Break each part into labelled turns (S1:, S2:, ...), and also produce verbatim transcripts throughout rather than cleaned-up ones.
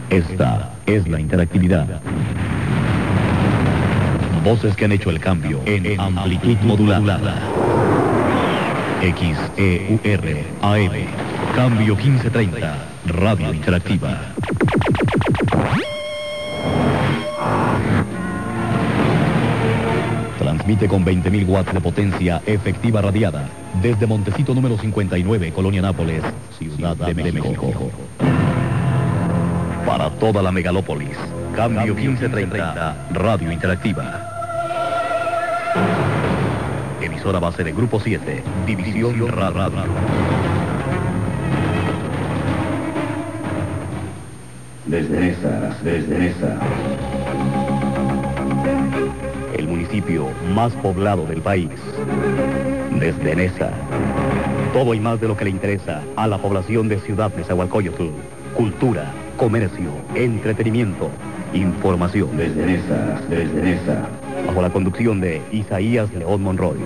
S1: Esta es la interactividad. Voces que han hecho el cambio en amplitud modulada. X E U R A M. Cambio quince treinta. Radio interactiva. Transmite con veinte mil watts de potencia efectiva radiada desde Montecito número cincuenta y nueve, Colonia Nápoles, Ciudad de México. Para toda la megalópolis, Cambio quince treinta, Radio interactiva. Emisora base de Grupo siete, División Radio.
S2: Desde Nesa, desde Nesa.
S1: El municipio más poblado del país. Desde Nesa. Todo y más de lo que le interesa a la población de Ciudad Nezahualcóyotl. Cultura, comercio, entretenimiento, información.
S2: Desde Nesa, desde Nesa.
S1: Bajo la conducción de Isaías León Monroy.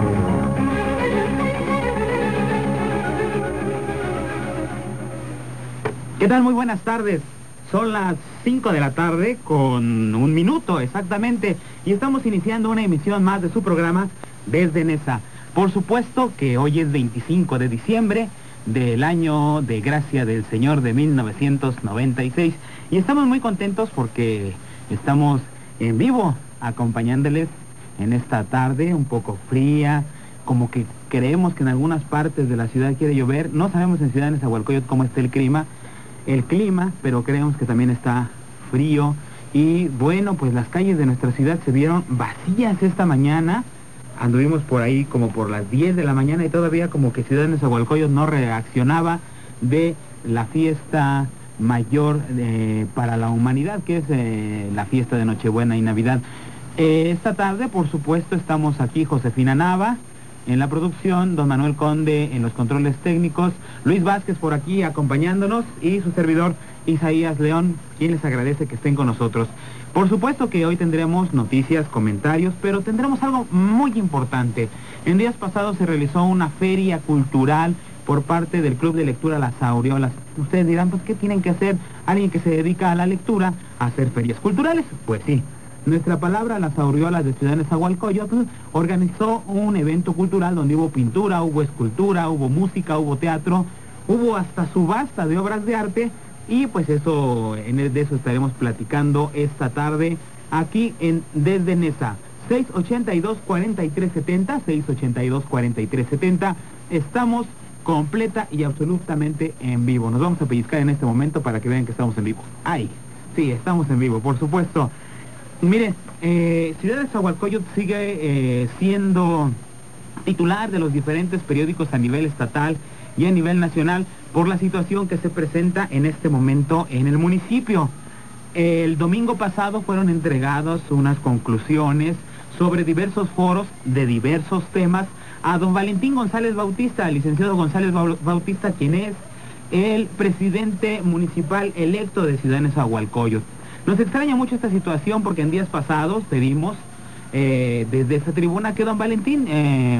S3: ¿Qué tal? Muy buenas tardes. Son las cinco de la tarde con un minuto exactamente y estamos iniciando una emisión más de su programa Desde Nesa. Por supuesto que hoy es veinticinco de diciembre del año de gracia del Señor de mil novecientos noventa y seis y estamos muy contentos porque estamos en vivo acompañándoles en esta tarde un poco fría, como que creemos que en algunas partes de la ciudad quiere llover. No sabemos en Ciudad Nezahualcóyotl cómo está el clima. el clima, pero creemos que también está frío. Y bueno, pues las calles de nuestra ciudad se vieron vacías esta mañana. Anduvimos por ahí como por las diez de la mañana y todavía como que Ciudad Nezahualcóyotl no reaccionaba de la fiesta mayor eh, para la humanidad, que es eh, la fiesta de Nochebuena y Navidad. Eh, esta tarde, por supuesto, estamos aquí Josefina Nava en la producción, don Manuel Conde en los controles técnicos, Luis Vázquez por aquí acompañándonos y su servidor Isaías León, quien les agradece que estén con nosotros. Por supuesto que hoy tendremos noticias, comentarios, pero tendremos algo muy importante. En días pasados se realizó una feria cultural por parte del Club de Lectura Las Aureolas. Ustedes dirán, pues, ¿qué tienen que hacer alguien que se dedica a la lectura a hacer ferias culturales? Pues sí. Nuestra palabra, Las Aureolas de Ciudad Nezahualcóyotl, organizó un evento cultural donde hubo pintura, hubo escultura, hubo música, hubo teatro, hubo hasta subasta de obras de arte, y pues eso, en el, de eso estaremos platicando esta tarde aquí en Desde Nesa. seis ochenta y dos, cuarenta y tres setenta, seis ochenta y dos, cuarenta y tres setenta, estamos completa y absolutamente en vivo. Nos vamos a pellizcar en este momento para que vean que estamos en vivo. ¡Ay! Sí, estamos en vivo, por supuesto. Mire, eh, Ciudad Nezahualcóyotl sigue eh, siendo titular de los diferentes periódicos a nivel estatal y a nivel nacional por la situación que se presenta en este momento en el municipio. El domingo pasado fueron entregadas unas conclusiones sobre diversos foros de diversos temas a don Valentín González Bautista, al licenciado González Bautista, quien es el presidente municipal electo de Ciudad Nezahualcóyotl. Nos extraña mucho esta situación porque en días pasados pedimos eh, desde esta tribuna que don Valentín, eh,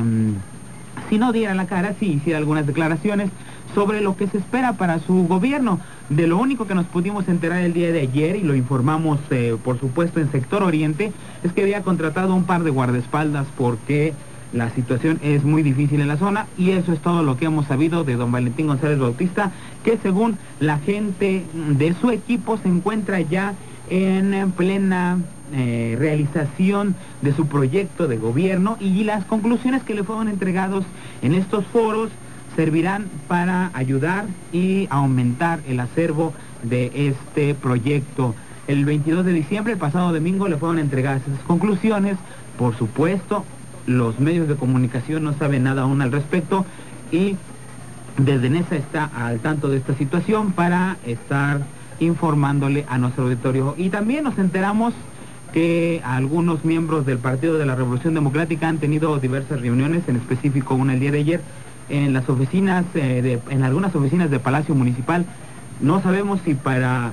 S3: si no diera la cara, sí hiciera algunas declaraciones sobre lo que se espera para su gobierno. De lo único que nos pudimos enterar el día de ayer, y lo informamos eh, por supuesto en Sector Oriente, es que había contratado un par de guardaespaldas porque la situación es muy difícil en la zona, y eso es todo lo que hemos sabido de don Valentín González Bautista, que según la gente de su equipo se encuentra ya en plena eh, realización de su proyecto de gobierno, y las conclusiones que le fueron entregados en estos foros servirán para ayudar y aumentar el acervo de este proyecto. El veintidós de diciembre, el pasado domingo, le fueron entregadas esas conclusiones. Por supuesto, los medios de comunicación no saben nada aún al respecto, y desde Nesa está al tanto de esta situación para estar informándole a nuestro auditorio. Y también nos enteramos que algunos miembros del Partido de la Revolución Democrática han tenido diversas reuniones, en específico una el día de ayer, en las oficinas, eh, de, en algunas oficinas de Palacio Municipal. No sabemos si para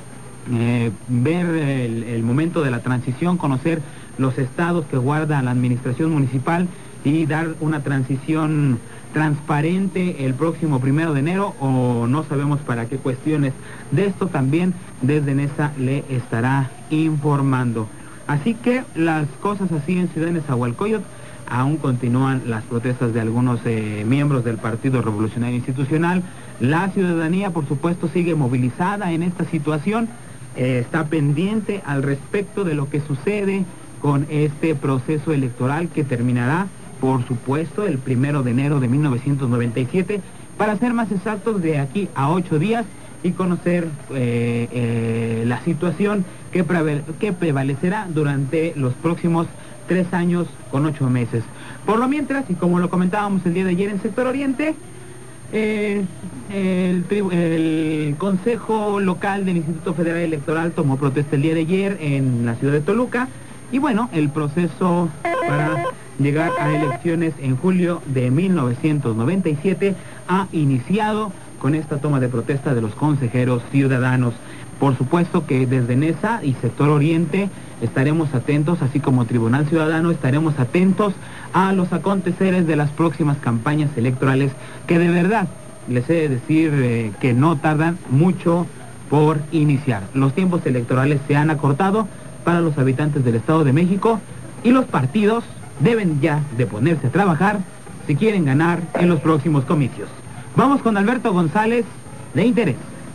S3: eh, ver el, el momento de la transición, conocer los estados que guarda la administración municipal y dar una transición transparente el próximo primero de enero, o no sabemos para qué cuestiones. De esto también desde Nesa le estará informando. Así que las cosas así en Ciudad de Nezahualcóyotl. Aún continúan las protestas de algunos eh, miembros del Partido Revolucionario Institucional. La ciudadanía, por supuesto, sigue movilizada en esta situación. Eh, está pendiente al respecto de lo que sucede con este proceso electoral que terminará, por supuesto, el primero de enero de mil novecientos noventa y siete, para ser más exactos, de aquí a ocho días, y conocer eh, eh, la situación que, preve que prevalecerá durante los próximos tres años con ocho meses. Por lo mientras, y como lo comentábamos el día de ayer en Sector Oriente, eh, el, el Consejo Local del Instituto Federal Electoral tomó protesta el día de ayer en la ciudad de Toluca, y bueno, el proceso para llegar a elecciones en julio de mil novecientos noventa y siete ha iniciado con esta toma de protesta de los consejeros ciudadanos. Por supuesto que desde Nesa y Sector Oriente estaremos atentos, así como Tribunal Ciudadano estaremos atentos a los aconteceres de las próximas campañas electorales, que de verdad les he de decir eh, que no tardan mucho por iniciar. Los tiempos electorales se han acortado para los habitantes del Estado de México, y los partidos deben ya de ponerse a trabajar si quieren ganar en los próximos comicios. Vamos con Alberto González, de Interés.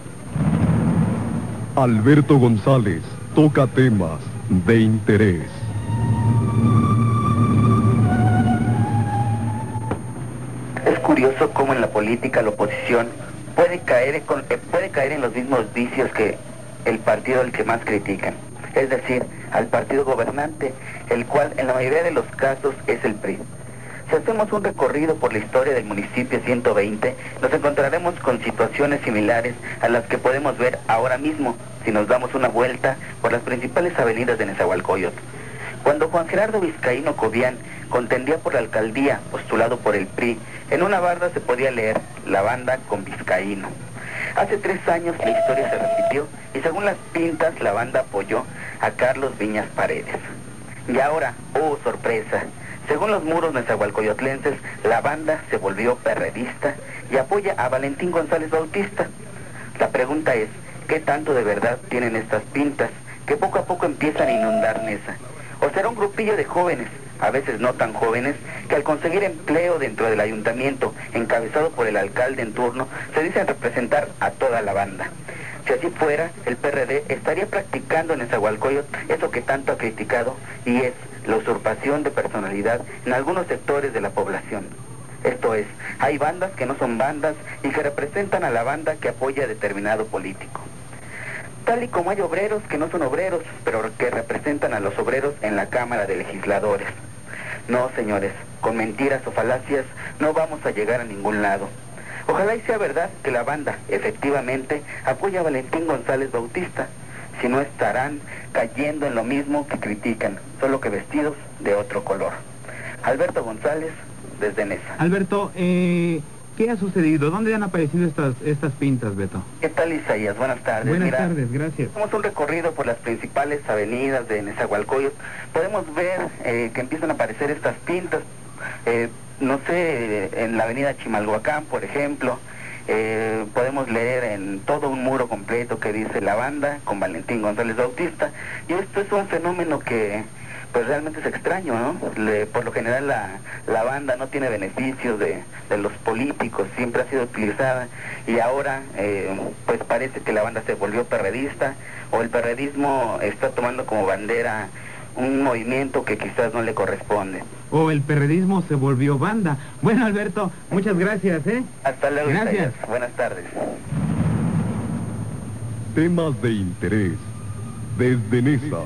S4: Alberto González toca temas de interés.
S5: Es curioso cómo en la política la oposición puede caer, con, eh, puede caer en los mismos vicios que el partido al que más critican. Es decir, al partido gobernante, el cual en la mayoría de los casos es el P R I. Si hacemos un recorrido por la historia del municipio ciento veinte, nos encontraremos con situaciones similares a las que podemos ver ahora mismo si nos damos una vuelta por las principales avenidas de Nezahualcóyotl. Cuando Juan Gerardo Vizcaíno Cobian contendía por la alcaldía, postulado por el P R I, en una barda se podía leer "La banda con Vizcaíno". Hace tres años la historia se repitió y según las pintas la banda apoyó a Carlos Viñas Paredes. Y ahora, oh sorpresa, según los muros nezahualcoyotlenses, la banda se volvió perredista y apoya a Valentín González Bautista. La pregunta es, ¿qué tanto de verdad tienen estas pintas que poco a poco empiezan a inundar Nesa? ¿O será un grupillo de jóvenes, a veces no tan jóvenes, que al conseguir empleo dentro del ayuntamiento, encabezado por el alcalde en turno, se dicen representar a toda la banda? Si así fuera, el P R D estaría practicando en Nezahualcóyotl eso que tanto ha criticado, y es la usurpación de personalidad en algunos sectores de la población. Esto es, hay bandas que no son bandas y que representan a la banda que apoya a determinado político. Tal y como hay obreros que no son obreros, pero que representan a los obreros en la Cámara de Legisladores. No, señores, con mentiras o falacias no vamos a llegar a ningún lado. Ojalá y sea verdad que la banda, efectivamente, apoya a Valentín González Bautista. Si no, estarán cayendo en lo mismo que critican, solo que vestidos de otro color. Alberto González, desde Nesa.
S3: Alberto, eh, ¿qué ha sucedido? ¿Dónde han aparecido estas, estas pintas, Beto?
S5: ¿Qué tal, Isaías? Buenas tardes.
S3: Buenas
S5: Mira,
S3: tardes, gracias.
S5: hacemos un recorrido por las principales avenidas de Nezahualcóyotl. Podemos ver eh, que empiezan a aparecer estas pintas, eh, no sé, en la avenida Chimalhuacán, por ejemplo. Eh, podemos leer en todo un muro completo que dice "La banda con Valentín González Bautista", y esto es un fenómeno que pues realmente es extraño, ¿no? Le, por lo general la, la banda no tiene beneficios de, de los políticos, siempre ha sido utilizada, y ahora eh, pues parece que la banda se volvió perredista, o el perredismo está tomando como bandera un movimiento que quizás no le corresponde.
S3: O el perredismo se volvió banda. Bueno, Alberto, muchas gracias, ¿eh?
S5: Hasta luego,
S3: Gracias.
S5: Isaías. Buenas tardes.
S4: Temas de interés desde Nesa.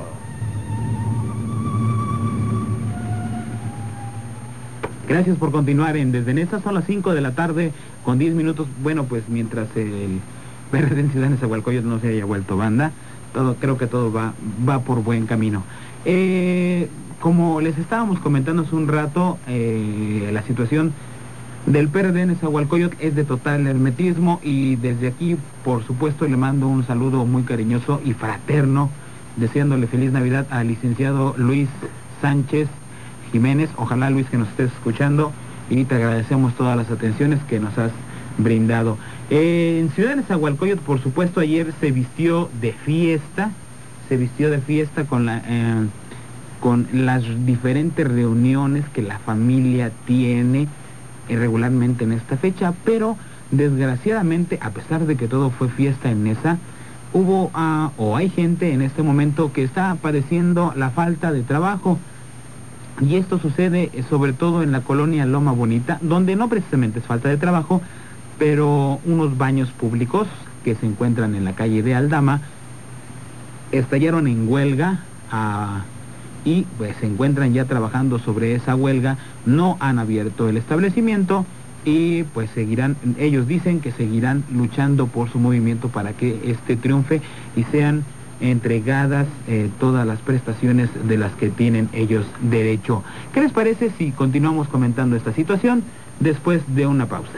S3: Gracias por continuar en Desde Nesa. Son las cinco de la tarde con diez minutos. Bueno, pues mientras el P R D en Ciudad de Nezahualcóyotl no se haya vuelto banda, todo, creo que todo va, va por buen camino. Eh, como les estábamos comentando hace un rato, eh, la situación del P R D en Nezahualcóyotl es de total hermetismo, y desde aquí, por supuesto, le mando un saludo muy cariñoso y fraterno, deseándole feliz Navidad al licenciado Luis Sánchez Jiménez. Ojalá, Luis, que nos estés escuchando y te agradecemos todas las atenciones que nos has brindado. Eh, en Ciudad de Nezahualcóyotl, por supuesto, ayer se vistió de fiesta, se vistió de fiesta con la... Eh, con las diferentes reuniones que la familia tiene regularmente en esta fecha, pero desgraciadamente, a pesar de que todo fue fiesta en Neza, hubo uh, o hay gente en este momento que está padeciendo la falta de trabajo, y esto sucede eh, sobre todo en la colonia Loma Bonita, donde no precisamente es falta de trabajo, pero unos baños públicos que se encuentran en la calle de Aldama estallaron en huelga a... y pues se encuentran ya trabajando sobre esa huelga. No han abierto el establecimiento y pues seguirán, ellos dicen que seguirán luchando por su movimiento para que este triunfe y sean entregadas eh, todas las prestaciones de las que tienen ellos derecho. ¿Qué les parece si continuamos comentando esta situación después de una pausa?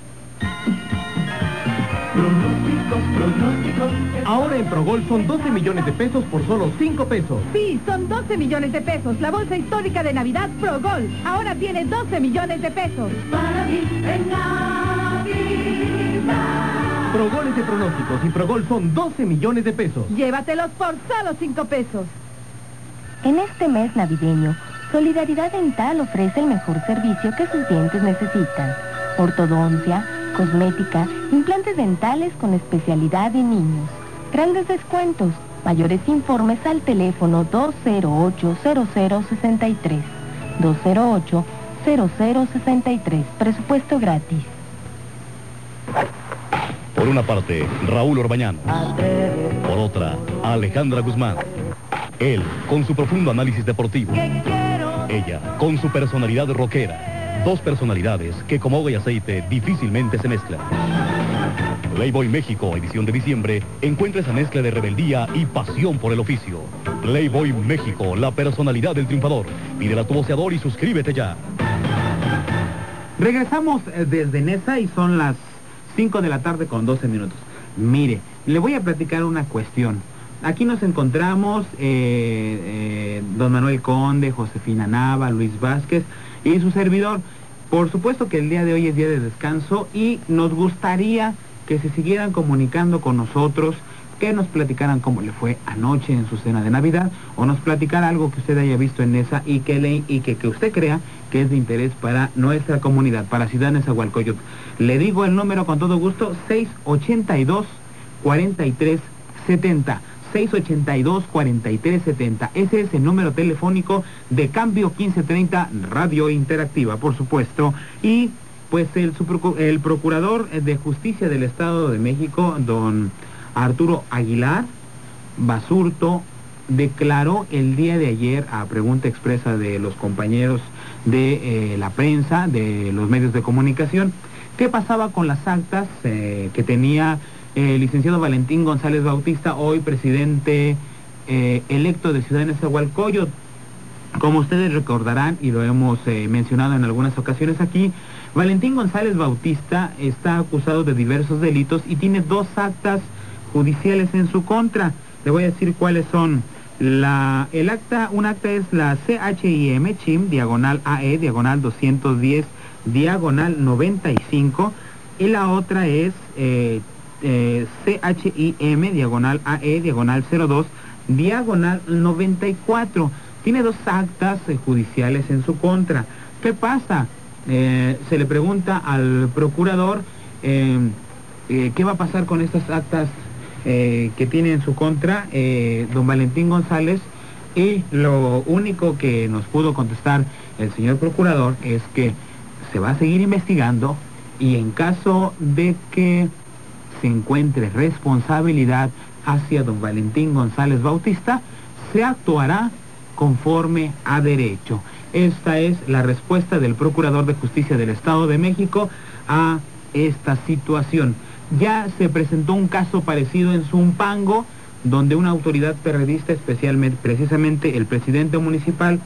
S6: Pronósticos, pronósticos. Ahora en Progol son doce millones de pesos por solo cinco pesos.
S7: Sí, son doce millones de pesos. La bolsa histórica de Navidad Progol ahora tiene doce millones de pesos. Para mí en Navidad.
S6: Progol es de pronósticos y Progol son doce millones de pesos.
S7: Llévatelos por solo cinco pesos.
S8: En este mes navideño, Solidaridad Dental ofrece el mejor servicio que sus dientes necesitan. Ortodoncia, cosmética, implantes dentales con especialidad en niños. Grandes descuentos. Mayores informes al teléfono dos cero ocho, cero cero seis tres. dos cero ocho, cero cero seis tres. Presupuesto gratis.
S1: Por una parte, Raúl Orbañano. Por otra, Alejandra Guzmán. Él, con su profundo análisis deportivo. Ella, con su personalidad rockera. Dos personalidades que como agua y aceite difícilmente se mezclan. Playboy México, edición de diciembre, encuentra esa mezcla de rebeldía y pasión por el oficio. Playboy México, la personalidad del triunfador. Pídela a tu voceador y suscríbete ya.
S3: Regresamos desde Neza y son las cinco de la tarde con doce minutos. Mire, le voy a platicar una cuestión. Aquí nos encontramos eh, eh, don Manuel Conde, Josefina Nava, Luis Vázquez y su servidor. Por supuesto que el día de hoy es día de descanso y nos gustaría que se siguieran comunicando con nosotros, que nos platicaran cómo le fue anoche en su cena de Navidad, o nos platicara algo que usted haya visto en Neza y que, le, y que, que usted crea que es de interés para nuestra comunidad, para Ciudad Nezahualcóyotl. Le digo el número con todo gusto, seis ochenta y dos, cuarenta y tres setenta. seis ochenta y dos, cuarenta y tres setenta. Ese es el número telefónico de Cambio quince treinta, Radio Interactiva, por supuesto. Y pues el, el Procurador de Justicia del Estado de México, don Arturo Aguilar Basurto, declaró el día de ayer, a pregunta expresa de los compañeros de eh, la prensa, de los medios de comunicación, qué pasaba con las actas eh, que tenía el licenciado Valentín González Bautista, hoy presidente eh, electo de Ciudad de Nezahualcóyotl. Como ustedes recordarán, y lo hemos eh, mencionado en algunas ocasiones aquí, Valentín González Bautista está acusado de diversos delitos y tiene dos actas judiciales en su contra. Le voy a decir cuáles son. La, el acta, un acta es la C H I M, CHIM, diagonal A E, diagonal doscientos diez, diagonal noventa y cinco, y la otra es eh, eh, C H I M, diagonal A E, diagonal cero dos, diagonal noventa y cuatro. Tiene dos actas eh, judiciales en su contra. ¿Qué pasa? Eh, se le pregunta al procurador eh, eh, qué va a pasar con estas actas eh, que tiene en su contra eh, don Valentín González, y lo único que nos pudo contestar el señor procurador es que se va a seguir investigando y en caso de que se encuentre responsabilidad hacia don Valentín González Bautista, se actuará conforme a derecho. Esta es la respuesta del Procurador de Justicia del Estado de México a esta situación. Ya se presentó un caso parecido en Zumpango, donde una autoridad perredista, especialmente, precisamente el presidente municipal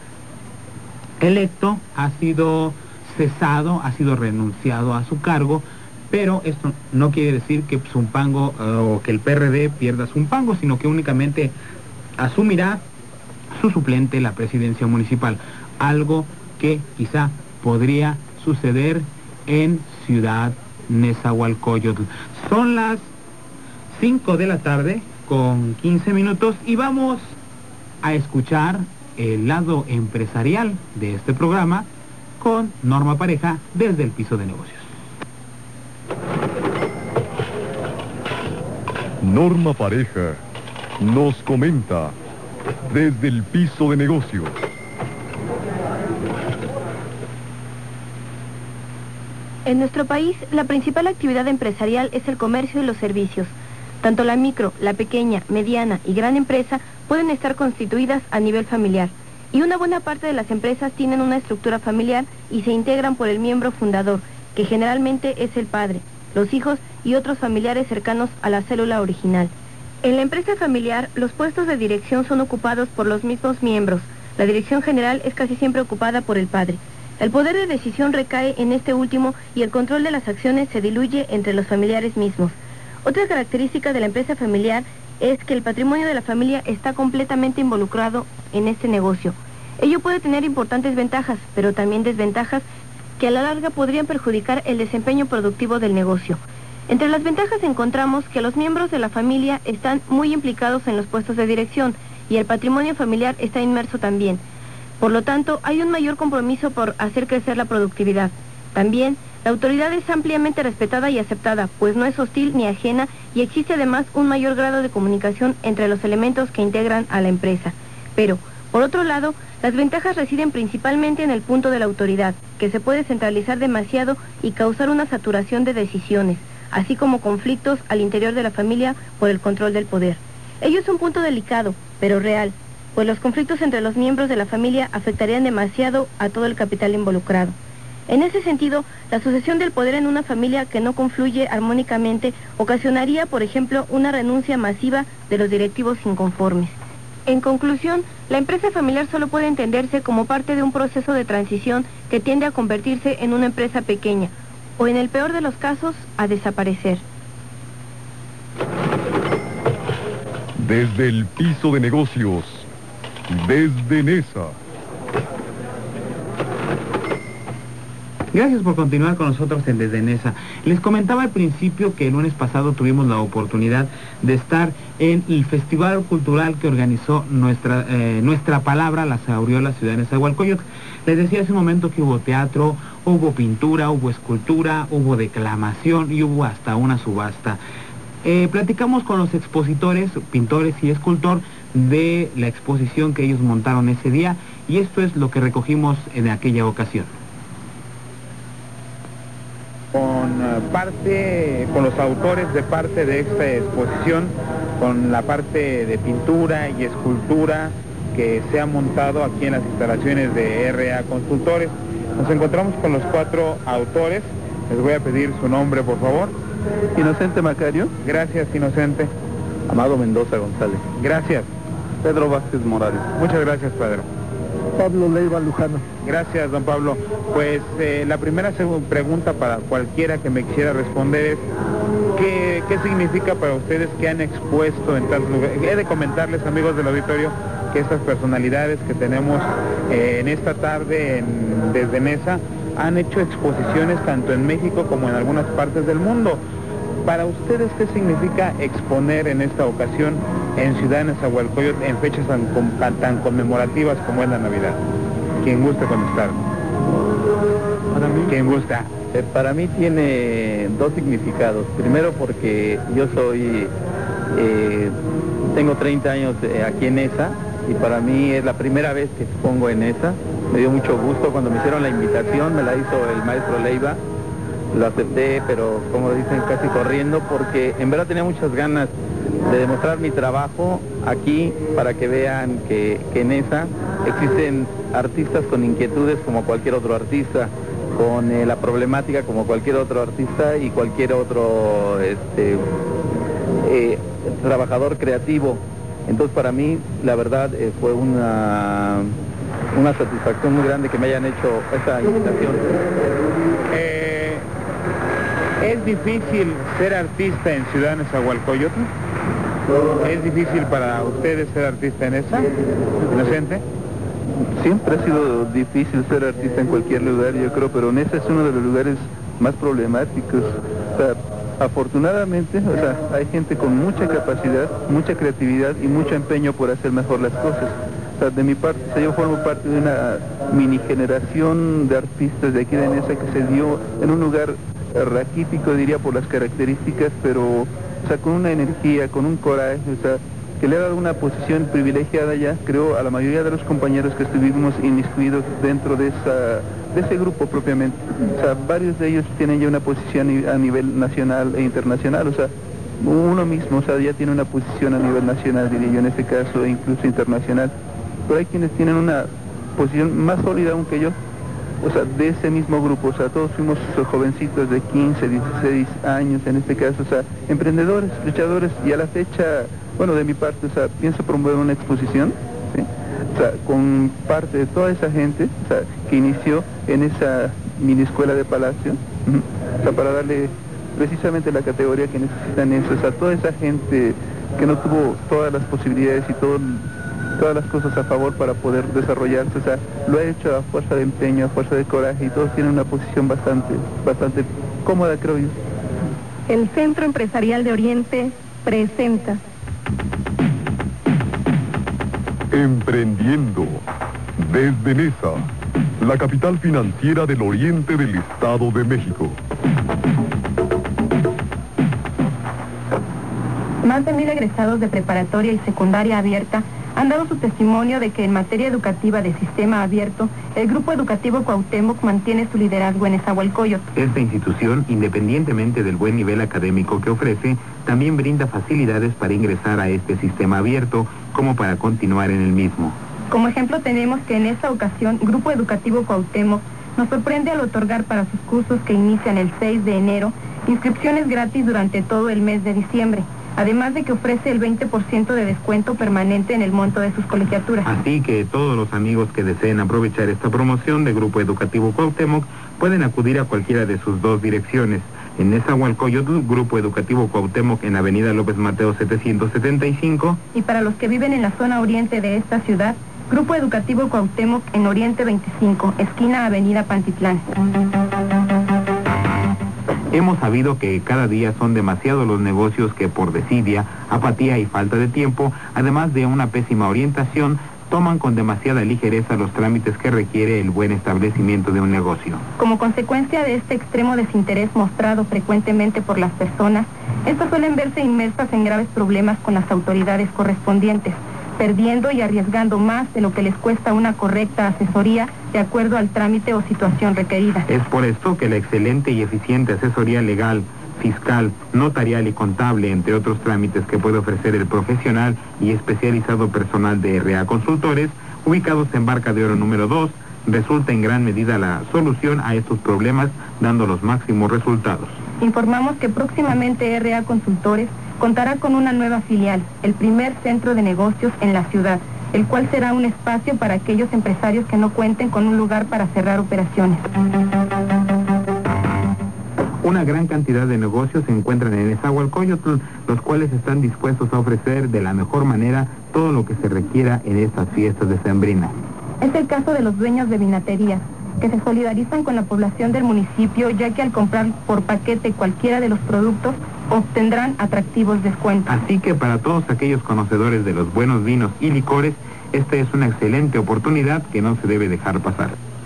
S3: electo, ha sido cesado, ha sido renunciado a su cargo, pero esto no quiere decir que Zumpango uh, o que el P R D pierda Zumpango, sino que únicamente asumirá su suplente la presidencia municipal. algo que quizá podría suceder en Ciudad Nezahualcóyotl. Son las cinco de la tarde con quince minutos y vamos a escuchar el lado empresarial de este programa con Norma Pareja desde el piso de negocios.
S4: Norma Pareja nos comenta desde el piso de negocios.
S8: En nuestro país, la principal actividad empresarial es el comercio y los servicios. Tanto la micro, la pequeña, mediana y gran empresa pueden estar constituidas a nivel familiar. Y una buena parte de las empresas tienen una estructura familiar y se integran por el miembro fundador, que generalmente es el padre, los hijos y otros familiares cercanos a la célula original. En la empresa familiar, los puestos de dirección son ocupados por los mismos miembros. La dirección general es casi siempre ocupada por el padre. El poder de decisión recae en este último y el control de las acciones se diluye entre los familiares mismos. Otra característica de la empresa familiar es que el patrimonio de la familia está completamente involucrado en este negocio. Ello puede tener importantes ventajas, pero también desventajas que a la larga podrían perjudicar el desempeño productivo del negocio. Entre las ventajas encontramos que los miembros de la familia están muy implicados en los puestos de dirección y el patrimonio familiar está inmerso también. Por lo tanto, hay un mayor compromiso por hacer crecer la productividad. También, la autoridad es ampliamente respetada y aceptada, pues no es hostil ni ajena y existe además un mayor grado de comunicación entre los elementos que integran a la empresa. Pero, por otro lado, las ventajas residen principalmente en el punto de la autoridad, que se puede centralizar demasiado y causar una saturación de decisiones, así como conflictos al interior de la familia por el control del poder. Ello es un punto delicado, pero real, pues los conflictos entre los miembros de la familia afectarían demasiado a todo el capital involucrado. En ese sentido, la sucesión del poder en una familia que no confluye armónicamente ocasionaría, por ejemplo, una renuncia masiva de los directivos inconformes. En conclusión, la empresa familiar solo puede entenderse como parte de un proceso de transición que tiende a convertirse en una empresa pequeña, o en el peor de los casos, a desaparecer.
S4: Desde el piso de negocios, desde Nesa.
S3: Gracias por continuar con nosotros en Desde Nesa. Les comentaba al principio que el lunes pasado tuvimos la oportunidad de estar en el festival cultural que organizó nuestra eh, nuestra palabra, Las Aureolas, Ciudad de Nezahualcóyotl. Les decía hace un momento que hubo teatro, hubo pintura, hubo escultura, hubo declamación y hubo hasta una subasta. Eh, platicamos con los expositores, pintores y escultor de la exposición que ellos montaron ese día y esto es lo que recogimos en aquella ocasión.
S9: Con parte, con los autores de parte de esta exposición, con la parte de pintura y escultura que se ha montado aquí en las instalaciones de R A Consultores. Nos encontramos con los cuatro autores. Les voy a pedir su nombre, por favor.
S10: Inocente Macario.
S9: Gracias, Inocente.
S10: Amado Mendoza González.
S9: Gracias.
S10: Pedro Vázquez Morales.
S9: Muchas gracias, Pedro.
S10: Pablo Leiva Lujano.
S9: Gracias, don Pablo. Pues eh, la primera pregunta para cualquiera que me quisiera responder es ¿qué, qué significa para ustedes que han expuesto en tal lugar? He de comentarles, amigos del auditorio, que estas personalidades que tenemos eh, en esta tarde en, desde Nesa han hecho exposiciones tanto en México como en algunas partes del mundo. Para ustedes, ¿qué significa exponer en esta ocasión en Ciudad de Nezahualcóyotl en fechas tan, tan, tan conmemorativas como es la Navidad? Quien guste contestar.
S10: Para mí,
S9: ¿Quién gusta?
S10: Eh, para mí tiene dos significados. Primero porque yo soy, eh, tengo treinta años eh, aquí en Nesa y para mí es la primera vez que expongo en Nesa. Me dio mucho gusto cuando me hicieron la invitación, me la hizo el maestro Leiva. Lo acepté, pero como dicen, casi corriendo, porque en verdad tenía muchas ganas de demostrar mi trabajo aquí para que vean que, que en esa existen artistas con inquietudes como cualquier otro artista, con eh, la problemática como cualquier otro artista y cualquier otro este, eh, trabajador creativo. Entonces para mí, la verdad, eh, fue una, una satisfacción muy grande que me hayan hecho esta invitación.
S9: Eh... ¿Es difícil ser artista en Ciudad de Nezahualcóyotl? ¿Es difícil para ustedes ser artista en esa? ¿Inocente?
S10: siempre ha sido difícil ser artista en cualquier lugar, yo creo, pero Nesa es uno de los lugares más problemáticos. O sea, afortunadamente, o sea, hay gente con mucha capacidad, mucha creatividad y mucho empeño por hacer mejor las cosas. O sea, de mi parte, o sea, yo formo parte de una mini generación de artistas de aquí de Nesa que se dio en un lugar raquítico, diría, por las características, pero, o sea, con una energía, con un coraje, o sea, que le ha dado una posición privilegiada ya, creo, a la mayoría de los compañeros que estuvimos inmiscuidos dentro de esa, de ese grupo propiamente. O sea, varios de ellos tienen ya una posición a nivel nacional e internacional, o sea, uno mismo, o sea, ya tiene una posición a nivel nacional, diría yo en este caso, e incluso internacional. Pero hay quienes tienen una posición más sólida aún que yo, o sea, de ese mismo grupo, o sea, todos fuimos jovencitos de quince, dieciséis años en este caso, o sea, emprendedores, luchadores, y a la fecha, bueno, de mi parte, o sea, pienso promover una exposición, ¿sí? O sea, con parte de toda esa gente, o sea, que inició en esa mini escuela de Palacio, ¿sí? O sea, para darle precisamente la categoría que necesitan eso, o sea, toda esa gente que no tuvo todas las posibilidades y todo, todas las cosas a favor para poder desarrollarse, o sea, lo ha hecho a fuerza de empeño, a fuerza de coraje, y todos tienen una posición bastante, bastante cómoda, creo yo.
S7: El Centro Empresarial de Oriente presenta
S4: Emprendiendo desde Nesa, la capital financiera del oriente del Estado de México.
S7: Más de mil egresados de preparatoria y secundaria abierta han dado su testimonio de que en materia educativa de sistema abierto, el Grupo Educativo Cuauhtémoc mantiene su liderazgo en Nezahualcóyotl.
S3: Esta institución, independientemente del buen nivel académico que ofrece, también brinda facilidades para ingresar a este sistema abierto, como para continuar en el mismo.
S7: Como ejemplo tenemos que en esta ocasión, Grupo Educativo Cuauhtémoc nos sorprende al otorgar para sus cursos que inician el seis de enero, inscripciones gratis durante todo el mes de diciembre, además de que ofrece el veinte por ciento de descuento permanente en el monto de sus colegiaturas.
S3: Así que todos los amigos que deseen aprovechar esta promoción de Grupo Educativo Cuauhtémoc pueden acudir a cualquiera de sus dos direcciones. En Nezahualcóyotl, Grupo Educativo Cuauhtémoc en Avenida López Mateos setecientos setenta y cinco.
S7: Y para los que viven en la zona oriente de esta ciudad, Grupo Educativo Cuauhtémoc en Oriente veinticinco, esquina Avenida Pantitlán.
S3: Hemos sabido que cada día son demasiados los negocios que por desidia, apatía y falta de tiempo, además de una pésima orientación, toman con demasiada ligereza los trámites que requiere el buen establecimiento de un negocio.
S7: Como consecuencia de este extremo desinterés mostrado frecuentemente por las personas, estas suelen verse inmersas en graves problemas con las autoridades correspondientes, perdiendo y arriesgando más de lo que les cuesta una correcta asesoría de acuerdo al trámite o situación requerida.
S3: Es por esto que la excelente y eficiente asesoría legal, fiscal, notarial y contable, entre otros trámites que puede ofrecer el profesional y especializado personal de R A Consultores, ubicados en Barca de Oro número dos, resulta en gran medida la solución a estos problemas, dando los máximos resultados.
S7: Informamos que próximamente R A Consultores contará con una nueva filial, el primer centro de negocios en la ciudad, el cual será un espacio para aquellos empresarios que no cuenten con un lugar para cerrar operaciones.
S3: Una gran cantidad de negocios se encuentran en Nezahualcóyotl, los cuales están dispuestos a ofrecer de la mejor manera todo lo que se requiera en estas fiestas decembrinas.
S7: Es el caso de los dueños de vinaterías, que se solidarizan con la población del municipio, ya que al comprar por paquete cualquiera de los productos, obtendrán atractivos descuentos.
S3: Así que para todos aquellos conocedores de los buenos vinos y licores, esta es una excelente oportunidad que no se debe dejar pasar.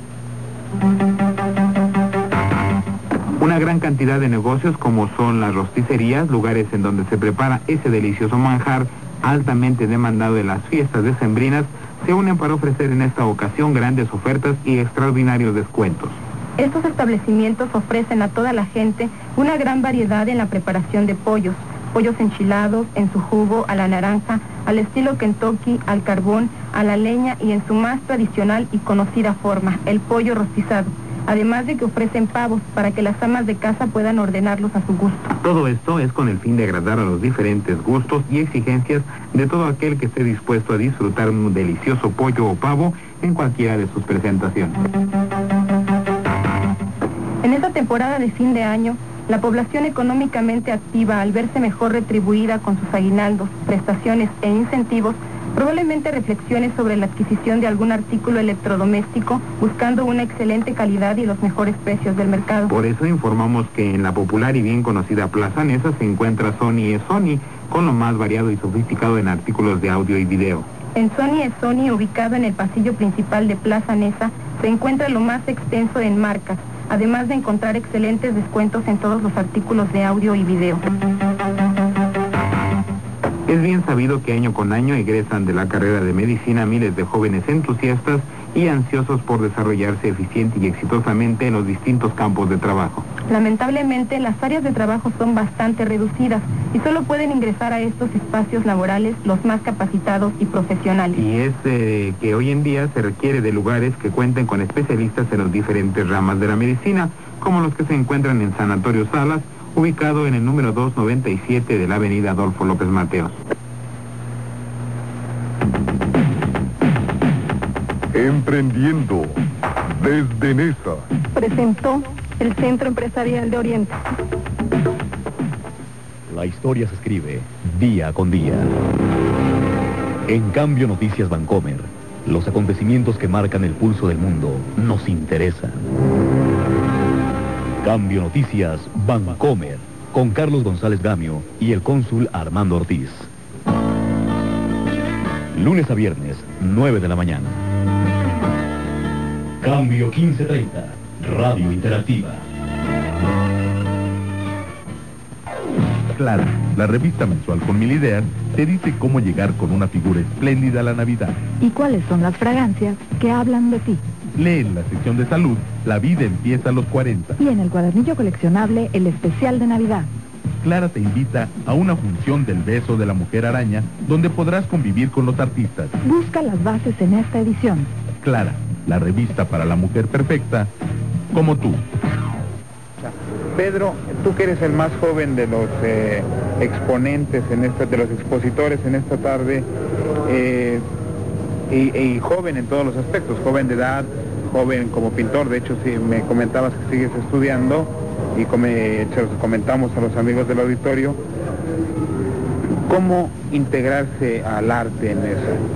S3: Una gran cantidad de negocios como son las rosticerías, lugares en donde se prepara ese delicioso manjar altamente demandado en las fiestas decembrinas, se unen para ofrecer en esta ocasión grandes ofertas y extraordinarios descuentos.
S7: Estos establecimientos ofrecen a toda la gente una gran variedad en la preparación de pollos, pollos enchilados, en su jugo, a la naranja, al estilo Kentucky, al carbón, a la leña y en su más tradicional y conocida forma, el pollo rostizado. Además de que ofrecen pavos para que las amas de casa puedan ordenarlos a su gusto.
S3: Todo esto es con el fin de agradar a los diferentes gustos y exigencias de todo aquel que esté dispuesto a disfrutar un delicioso pollo o pavo en cualquiera de sus presentaciones.
S7: En esta temporada de fin de año, la población económicamente activa, al verse mejor retribuida con sus aguinaldos, prestaciones e incentivos, Probablemente reflexione sobre la adquisición de algún artículo electrodoméstico buscando una excelente calidad y los mejores precios del mercado.
S9: Por eso informamos que en la popular y bien conocida Plaza Nesa se encuentra Sony e Sony, con lo más variado y sofisticado en artículos de audio y video.
S7: En Sony e Sony, ubicado en el pasillo principal de Plaza Nesa, se encuentra lo más extenso en marcas, además de encontrar excelentes descuentos en todos los artículos de audio y video.
S9: Es bien sabido que año con año egresan de la carrera de medicina miles de jóvenes entusiastas y ansiosos por desarrollarse eficiente y exitosamente en los distintos campos de trabajo.
S7: Lamentablemente, las áreas de trabajo son bastante reducidas y solo pueden ingresar a estos espacios laborales los más capacitados y profesionales.
S9: Y es eh, que hoy en día se requiere de lugares que cuenten con especialistas en las diferentes ramas de la medicina, como los que se encuentran en Sanatorio Salas, ubicado en el número doscientos noventa y siete de la avenida Adolfo López Mateos.
S4: Emprendiendo desde Nesa.
S7: Presentó el Centro Empresarial de Oriente.
S1: La historia se escribe día con día. En Cambio Noticias Vancomer, los acontecimientos que marcan el pulso del mundo nos interesan. Cambio Noticias Vancomer, con Carlos González Gamio y el cónsul Armando Ortiz. Lunes a viernes, nueve de la mañana. Cambio quince treinta, Radio Interactiva.
S11: Clara, la revista mensual con mil ideas, te dice cómo llegar con una figura espléndida a la Navidad.
S12: ¿Y cuáles son las fragancias que hablan de ti?
S11: Lee en la sección de salud, La vida empieza a los cuarenta.
S12: Y en el cuadernillo coleccionable, el especial de Navidad.
S11: Clara te invita a una función del beso de la mujer araña, donde podrás convivir con los artistas.
S12: Busca las bases en esta edición.
S11: Clara, la revista para la mujer perfecta, como tú.
S9: Pedro, tú que eres el más joven de los eh, exponentes, en esta, de los expositores en esta tarde, eh, y, y joven en todos los aspectos, joven de edad, joven como pintor, de hecho sí, me comentabas que sigues estudiando, y come, se los comentamos a los amigos del auditorio, ¿cómo integrarse al arte en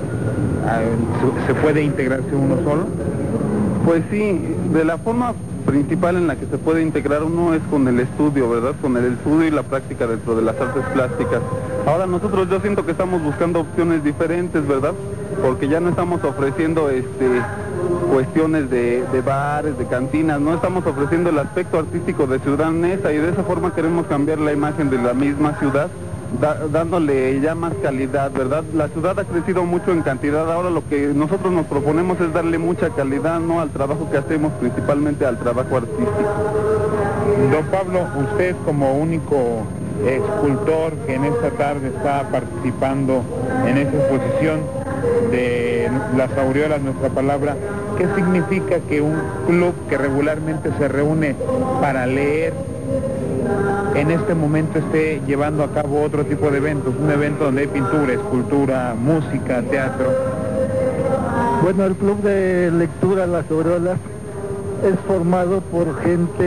S9: eso? ¿Se puede integrarse uno solo?
S10: Pues sí, de la forma principal en la que se puede integrar uno es con el estudio, ¿verdad? Con el estudio y la práctica dentro de las artes plásticas. Ahora nosotros yo siento que estamos buscando opciones diferentes, ¿verdad? Porque ya no estamos ofreciendo este cuestiones de, de bares, de cantinas, no estamos ofreciendo el aspecto artístico de Ciudad Neza, y de esa forma queremos cambiar la imagen de la misma ciudad, da, dándole ya más calidad, ¿verdad? La ciudad ha crecido mucho en cantidad, ahora lo que nosotros nos proponemos es darle mucha calidad, ¿no?, al trabajo que hacemos, principalmente al trabajo artístico.
S9: Don Pablo, usted como único escultor que en esta tarde está participando en esta exposición de Las Aureolas, nuestra palabra, ¿qué significa que un club que regularmente se reúne para leer en este momento esté llevando a cabo otro tipo de eventos, un evento donde hay pintura, escultura, música, teatro?
S13: Bueno, el Club de Lectura Las Aureolas es formado por gente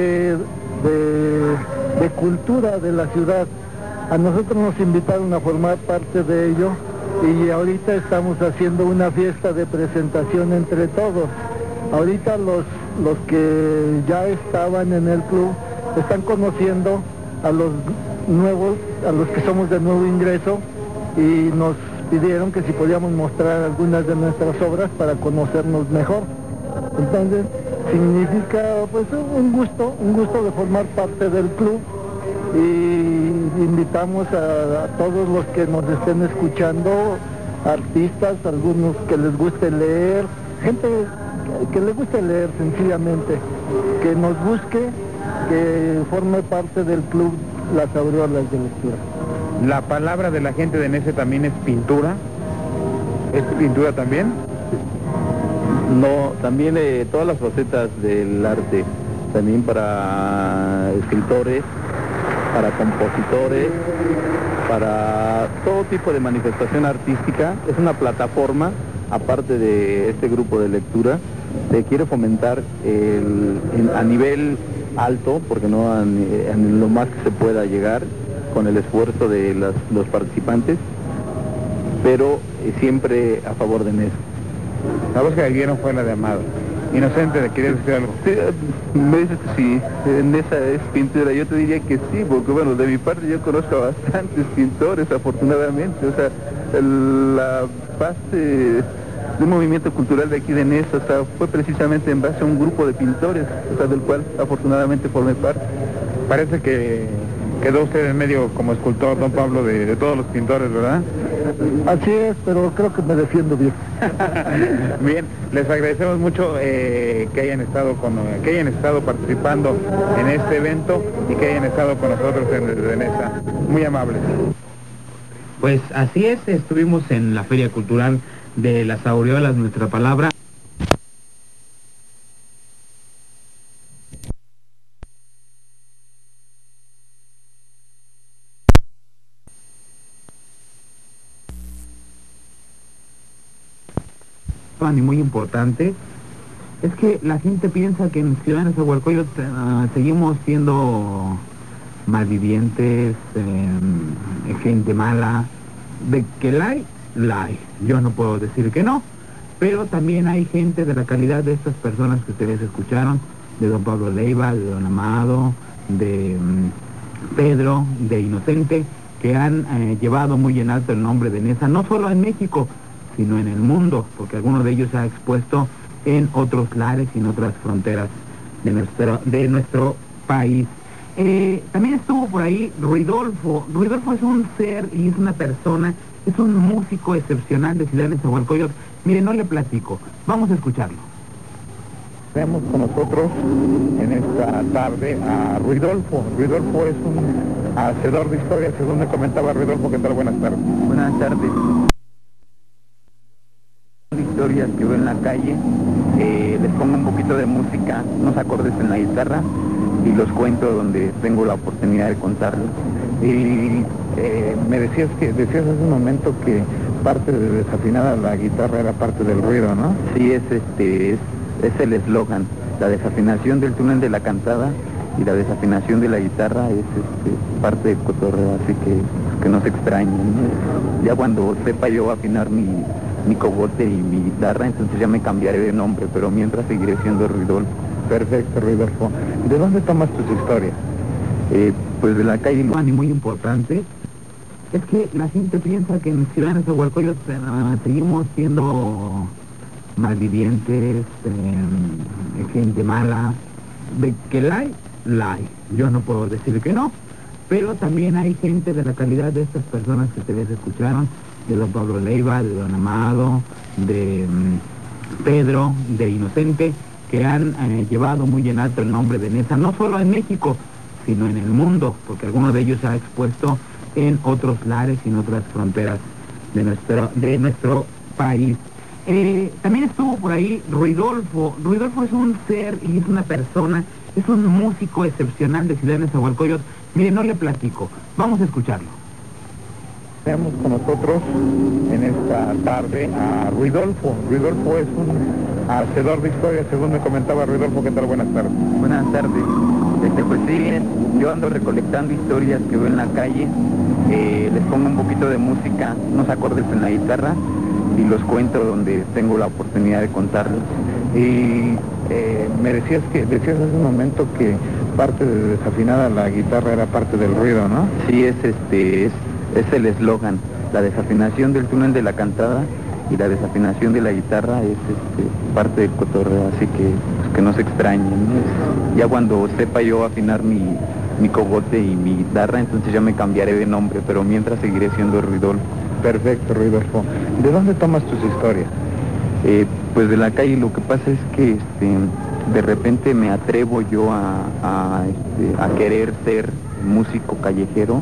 S13: de, de cultura de la ciudad. A nosotros nos invitaron a formar parte de ello y ahorita estamos haciendo una fiesta de presentación entre todos. Ahorita los, los que ya estaban en el club están conociendo a los nuevos, a los que somos de nuevo ingreso, y nos pidieron que si podíamos mostrar algunas de nuestras obras para conocernos mejor. Entonces significa pues un gusto, un gusto de formar parte del club, y invitamos a, a todos los que nos estén escuchando, artistas, algunos que les guste leer, gente que, que les guste leer sencillamente, que nos busque, que forme parte del club Las Aureolas de Lectura.
S9: ¿La palabra de la gente de Nesa también es pintura? ¿Es pintura también?
S10: No, también eh, todas las facetas del arte, también para escritores, para compositores, para todo tipo de manifestación artística. Es una plataforma, aparte de este grupo de lectura, se quiere fomentar el, en, a nivel alto, porque no a, a lo más que se pueda llegar, con el esfuerzo de las, los participantes, pero eh, siempre a favor de Nesa.
S9: La voz que vieron fue la de Amado. Inocente, ¿le querías decir algo?
S10: Sí, me dices que sí, Nesa es pintura. Yo te diría que sí, porque bueno, de mi parte yo conozco a bastantes pintores, afortunadamente. O sea, el, la base de un movimiento cultural de aquí de Nesa, o sea, fue precisamente en base a un grupo de pintores, o sea, del cual afortunadamente formé parte.
S9: Parece que quedó usted en medio como escultor, don Pablo, de, de todos los pintores, ¿verdad?
S13: Así es, pero creo que me defiendo bien.
S9: Bien, les agradecemos mucho eh, que hayan estado con, que hayan estado participando en este evento y que hayan estado con nosotros en Desde Nesa. Muy amables.
S3: Pues así es, estuvimos en la Feria Cultural de las Aureolas, nuestra palabra. Y muy importante es que la gente piensa que en Ciudad Nezahualcóyotl uh, seguimos siendo malvivientes, eh, gente mala. De que la hay, la hay. Yo no puedo decir que no, pero también hay gente de la calidad de estas personas que ustedes escucharon, de don Pablo Leiva, de don Amado, de um, Pedro, de Inocente, que han eh, llevado muy en alto el nombre de Nesa, no solo en México, sino en el mundo, porque alguno de ellos se ha expuesto en otros lares y en otras fronteras de nuestro, de nuestro país. Eh, también estuvo por ahí Ruidolfo. Ruidolfo es un ser y es una persona, es un músico excepcional de Ciudad Nezahualcóyotl. Mire, no le platico, vamos a escucharlo.
S9: Tenemos con nosotros en esta tarde a Ruidolfo. Ruidolfo es un hacedor de historias, según me comentaba Ruidolfo. ¿Qué tal? Buenas tardes.
S10: Buenas tardes. Historias que veo en la calle, eh, les pongo un poquito de música, unos acordes en la guitarra y los cuento donde tengo la oportunidad de contarlos.
S9: Y eh, me decías que decías hace un momento que parte de desafinada la guitarra era parte del ruido, ¿no?
S10: Sí, es este es, es el eslogan, la desafinación del túnel de la cantada y la desafinación de la guitarra es este, parte del cotorreo, así que pues, que no se extrañen, ¿no? Ya cuando sepa yo afinar mi mi cogote y mi guitarra, entonces ya me cambiaré de nombre, pero mientras seguiré siendo Ruidolfo.
S9: Perfecto, Ruidolfo. ¿De dónde tomas tus historias?
S10: Eh, pues de la calle.
S3: Y muy importante es que la gente piensa que en Ciudad Nezahualcóyotl uh, seguimos siendo malvivientes, eh, gente mala. De que la hay, la hay. Yo no puedo decir que no, pero también hay gente de la calidad de estas personas que ustedes escucharon, de don Pablo Leiva, de don Amado, de um, Pedro, de Inocente, que han eh, llevado muy en alto el nombre de Nesa, no solo en México, sino en el mundo, porque alguno de ellos se ha expuesto en otros lares y en otras fronteras de nuestro, de nuestro país. Eh, también estuvo por ahí Ruidolfo. Ruidolfo es un ser y es una persona, es un músico excepcional de Ciudad Nezahualcóyotl. Mire, no le platico, vamos a escucharlo.
S9: Tenemos con nosotros en esta tarde a Ruidolfo. Ruidolfo es un hacedor de historias, según me comentaba Ruidolfo. ¿Qué tal? Buenas tardes.
S10: Buenas tardes. Este, pues sí, bien, yo ando recolectando historias que veo en la calle, eh, les pongo un poquito de música, unos acordes en la guitarra y los cuento donde tengo la oportunidad de contarlos.
S9: Y eh, me decías que decías hace un momento que parte de desafinada la guitarra era parte del ruido, ¿no?
S10: Sí, es este es es el eslogan, la desafinación del túnel de la cantada y la desafinación de la guitarra es este, parte del cotorreo, así que pues, que no se extrañen, ¿no? Ya cuando sepa yo afinar mi, mi cogote y mi guitarra, entonces ya me cambiaré de nombre, pero mientras seguiré siendo Ruidolfo.
S9: Perfecto, Ruidolfo. ¿De dónde tomas tus historias?
S10: Eh, pues de la calle. Lo que pasa es que este, de repente me atrevo yo a, a, este, a querer ser músico callejero,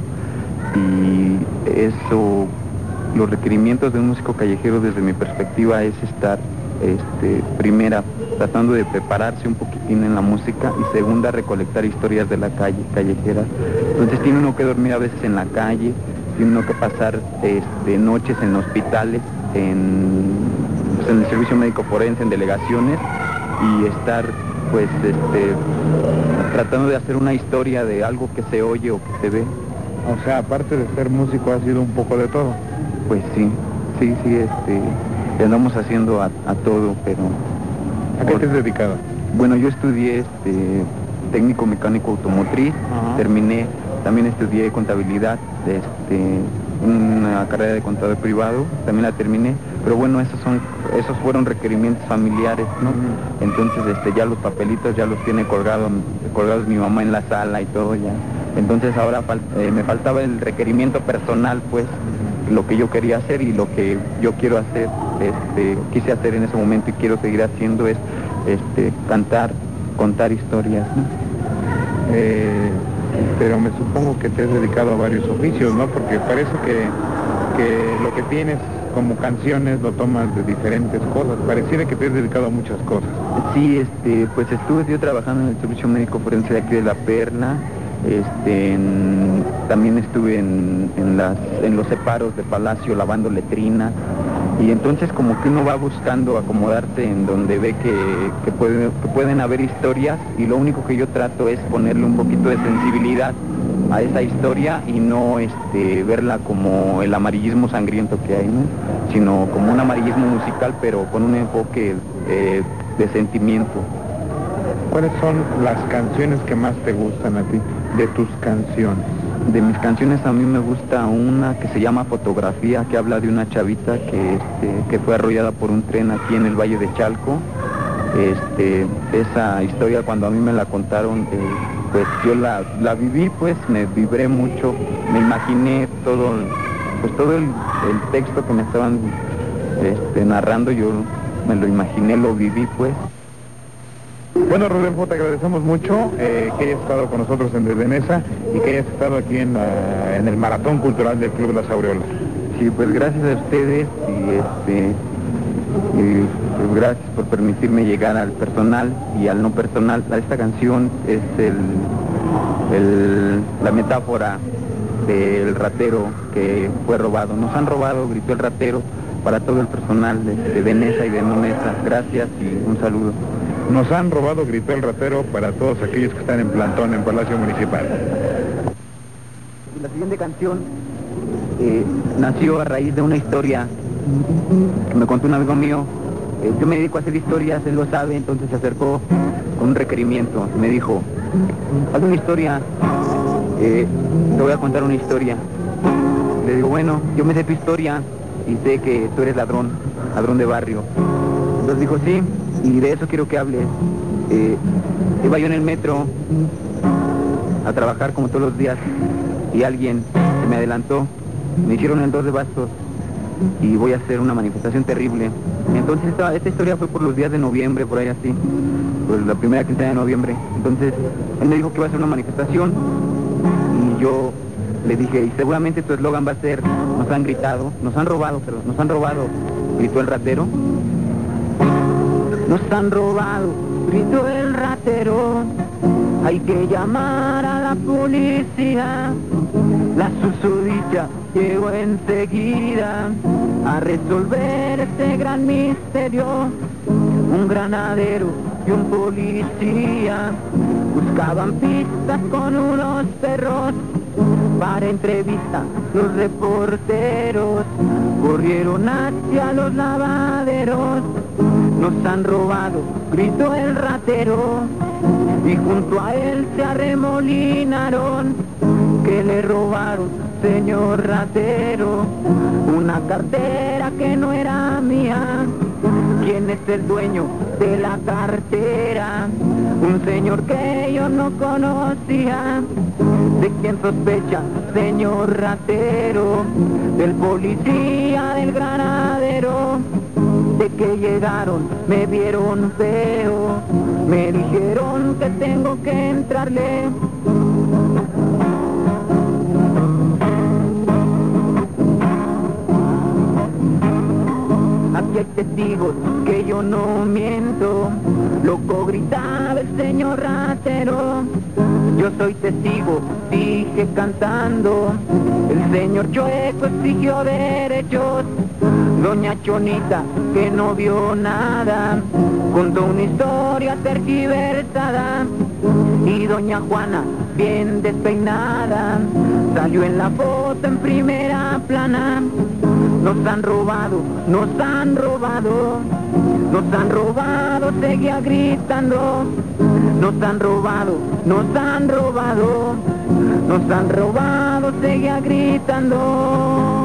S10: y eso, los requerimientos de un músico callejero desde mi perspectiva es estar, este, primera, tratando de prepararse un poquitín en la música y segunda, recolectar historias de la calle, callejeras. Entonces tiene uno que dormir a veces en la calle, tiene uno que pasar este, noches en hospitales, en, pues, en el servicio médico forense, en delegaciones y estar pues este, tratando de hacer una historia de algo que se oye o que se ve.
S9: O sea, aparte de ser músico, ha sido un poco de todo.
S10: Pues sí, Sí, sí, este, le andamos haciendo a, a todo, pero...
S9: ¿A qué te has dedicado?
S10: Bueno, yo estudié este, técnico mecánico automotriz, uh-huh. Terminé, también estudié contabilidad, este, una carrera de contador privado, también la terminé, pero bueno, esos son, esos fueron requerimientos familiares, ¿no? Uh-huh. Entonces, este, ya los papelitos ya los tiene colgados, colgados mi mamá en la sala y todo ya. Entonces ahora fal eh, me faltaba el requerimiento personal, pues, lo que yo quería hacer y lo que yo quiero hacer, este, quise hacer en ese momento y quiero seguir haciendo es, este, cantar, contar historias, ¿no?
S9: Eh, pero me supongo que te has dedicado a varios oficios, ¿no? Porque parece que, que lo que tienes como canciones lo tomas de diferentes cosas, pareciera que te has dedicado a muchas cosas.
S10: Sí, este, pues estuve yo trabajando en el Servicio Médico Forense de aquí de La Perla. Este, en, también estuve en, en, las, en los separos de Palacio lavando letrina, y entonces como que uno va buscando acomodarse en donde ve que, que, puede, que pueden haber historias, y lo único que yo trato es ponerle un poquito de sensibilidad a esa historia y no este, verla como el amarillismo sangriento que hay, ¿no? Sino como un amarillismo musical, pero con un enfoque eh, de sentimiento.
S9: ¿Cuáles son las canciones que más te gustan a ti, de tus canciones?
S10: De mis canciones a mí me gusta una que se llama Fotografía, que habla de una chavita que, este, que fue arrollada por un tren aquí en el Valle de Chalco. Este, esa historia cuando a mí me la contaron, eh, pues yo la, la viví, pues me vibré mucho, me imaginé todo, pues todo el, el texto que me estaban este, narrando, yo me lo imaginé, lo viví, pues.
S9: Bueno, Rodolfo, te agradecemos mucho eh, que hayas estado con nosotros en Desde Nesa y que hayas estado aquí en, la, en el Maratón Cultural del Club Las Aureolas.
S10: Sí, pues gracias a ustedes y, este, y pues gracias por permitirme llegar al personal y al no personal. Esta canción es el, el, la metáfora del ratero que fue robado. Nos han robado, gritó el ratero, para todo el personal de, de, de Nesa y de no Nesa. Gracias y un saludo.
S9: Nos han robado, gritó el ratero, para todos aquellos que están en plantón en Palacio Municipal.
S10: La siguiente canción eh, nació a raíz de una historia que me contó un amigo mío. Eh, yo me dedico a hacer historias, él lo sabe, entonces se acercó con un requerimiento. Me dijo, haz una historia, eh, te voy a contar una historia. Le digo, bueno, yo me sé tu historia y sé que tú eres ladrón, ladrón de barrio. Entonces dijo, sí, y de eso quiero que hables. Eh, iba yo en el metro a trabajar como todos los días y alguien se me adelantó, me hicieron el dos de bastos y voy a hacer una manifestación terrible. Entonces esta, esta historia fue por los días de noviembre, por ahí así, por la primera quincena de noviembre. Entonces él me dijo que iba a hacer una manifestación y yo le dije, y seguramente tu eslogan va a ser, nos han gritado, nos han robado, pero nos han robado, gritó el ratero. Nos han robado, gritó el ratero, hay que llamar a la policía. La susodicha llegó enseguida a resolver este gran misterio. Un granadero y un policía buscaban pistas con unos perros. Para entrevista los reporteros corrieron hacia los lavaderos. Nos han robado, gritó el ratero, y junto a él se arremolinaron. Que le robaron, señor ratero, una cartera que no era mía. ¿Quién es el dueño de la cartera? Un señor que yo no conocía. ¿De quién sospecha, señor ratero? Del policía, del granadero. De que llegaron, me vieron feo, me dijeron que tengo que entrarle. Aquí hay testigos que yo no miento, loco gritaba el señor ratero. Yo soy testigo, dije cantando, el señor Chueco exigió derechos. Doña Chonita, que no vio nada, contó una historia tergiversada. Y doña Juana, bien despeinada,
S14: Salió en la foto en primera plana. Nos han robado, nos han robado, nos han robado, seguía gritando. Nos han robado, nos han robado, nos han robado, seguía gritando.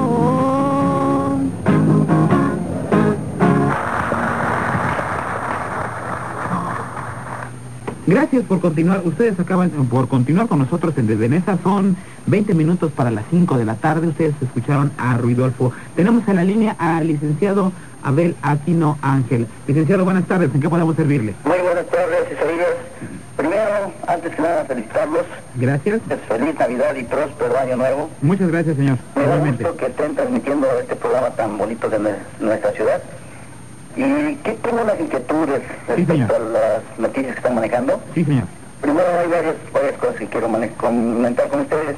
S3: Gracias por continuar, ustedes acaban por continuar con nosotros en Desde Nesa. Son veinte minutos para las cinco de la tarde, ustedes escucharon a Ruidolfo. Tenemos en la línea al licenciado Abel Aquino Ángel. Licenciado, buenas tardes, ¿en qué podemos servirle?
S5: Muy buenas tardes, Isaías. Primero, antes que nada, felicitarlos.
S3: Gracias.
S5: Feliz Navidad y próspero Año Nuevo.
S3: Muchas gracias, señor.
S5: Me da gusto que estén transmitiendo este programa tan bonito de nuestra ciudad. ¿Y qué tengo las inquietudes respecto sí, a las noticias que están manejando?
S3: Sí, señor.
S5: Primero hay varias, varias cosas que quiero comentar con ustedes.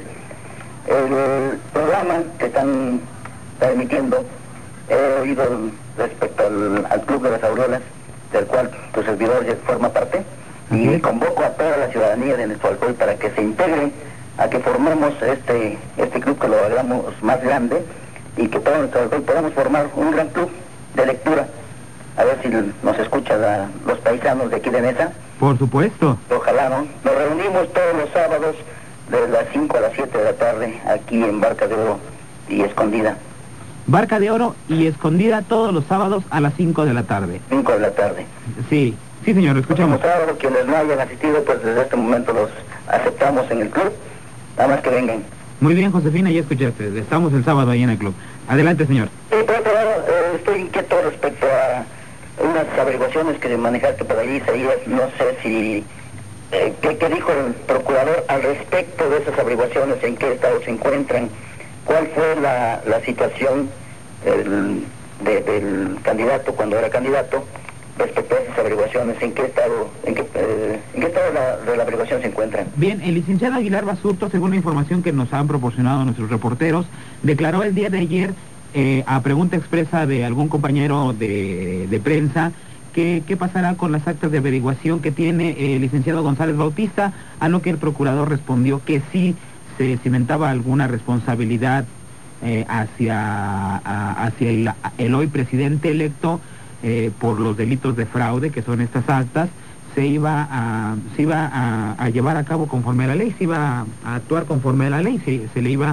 S5: El programa que están transmitiendo, he oído respecto al, al Club de las Aureolas, del cual tu servidor ya forma parte, y uh-huh. convoco a toda la ciudadanía de Nezahualcóyotl para que se integre a que formemos este, este club, que lo hagamos más grande, y que todos Nezahualcóyotl podamos formar un gran club de lectura. A ver si nos escuchan la, los paisanos de aquí de Nesa.
S3: Por supuesto.
S5: Ojalá, ¿no? Nos reunimos todos los sábados de las cinco a las siete de la tarde aquí en Barca de Oro y Escondida.
S3: Barca de Oro y Escondida todos los sábados a las cinco de la tarde.
S5: cinco de la tarde.
S3: Sí, sí señor, lo escuchamos.
S5: Los sábados, quienes no hayan asistido, pues desde este momento los aceptamos en el club. Nada más que vengan.
S3: Muy bien, Josefina, ya escuchaste. Estamos el sábado ahí en el club. Adelante, señor.
S5: Sí, por otro lado, eh, estoy inquieto respecto a unas averiguaciones que manejaste por allí, Isaías. No sé si... Eh, ¿qué, ¿Qué dijo el procurador al respecto de esas averiguaciones? ¿En qué estado se encuentran? ¿Cuál fue la, la situación el, de, del candidato cuando era candidato respecto a esas averiguaciones? ¿En qué estado, en qué, eh, ¿en qué estado la, de la averiguación se encuentran?
S3: Bien, el licenciado Aguilar Basurto, según la información que nos han proporcionado nuestros reporteros, declaró el día de ayer, eh, a pregunta expresa de algún compañero de, de prensa, que qué pasará con las actas de averiguación que tiene el licenciado González Bautista, a lo que el procurador respondió que sí se cimentaba alguna responsabilidad eh, hacia, a, hacia el, el hoy presidente electo eh, por los delitos de fraude, que son estas actas. Se iba a, se iba a, a llevar a cabo conforme a la ley, se iba a, a actuar conforme a la ley, se, se le iba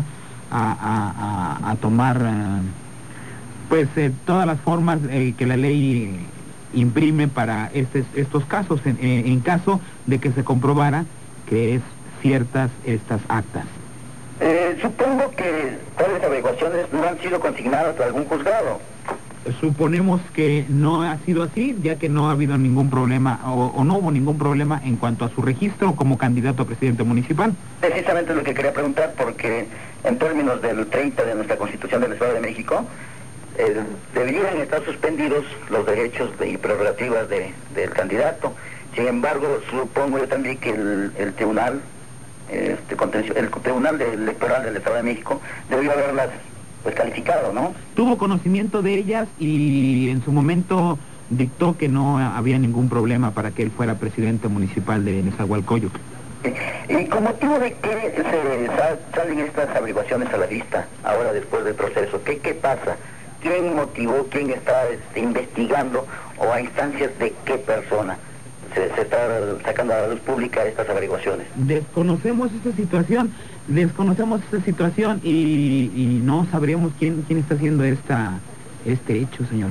S3: a, a, a, a tomar uh, pues eh, todas las formas eh, que la ley imprime para estes, estos casos, en, en caso de que se comprobara que es ciertas estas actas.
S5: Eh, supongo que tales averiguaciones no han sido consignadas a algún juzgado.
S3: Suponemos que no ha sido así, ya que no ha habido ningún problema, o, o no hubo ningún problema en cuanto a su registro como candidato a presidente municipal.
S5: Precisamente lo que quería preguntar, porque en términos del treinta de nuestra Constitución del Estado de México, eh, deberían estar suspendidos los derechos de, y prerrogativas de, del candidato. Sin embargo, supongo yo también que el, el tribunal, este, el Tribunal Electoral del Estado de México debió haberlas pues calificado, ¿no?
S3: Tuvo conocimiento de ellas y en su momento dictó que no había ningún problema para que él fuera presidente municipal de Nezahualcóyotl.
S5: ¿Y con motivo de qué se salen estas averiguaciones a la vista ahora después del proceso? ¿Qué, qué pasa? ¿Quién motivó, quién está este, investigando, o a instancias de qué persona se, se está sacando a la luz pública estas averiguaciones?
S3: Desconocemos esta situación, desconocemos esta situación y, y no sabríamos quién, quién está haciendo esta, este hecho, señor.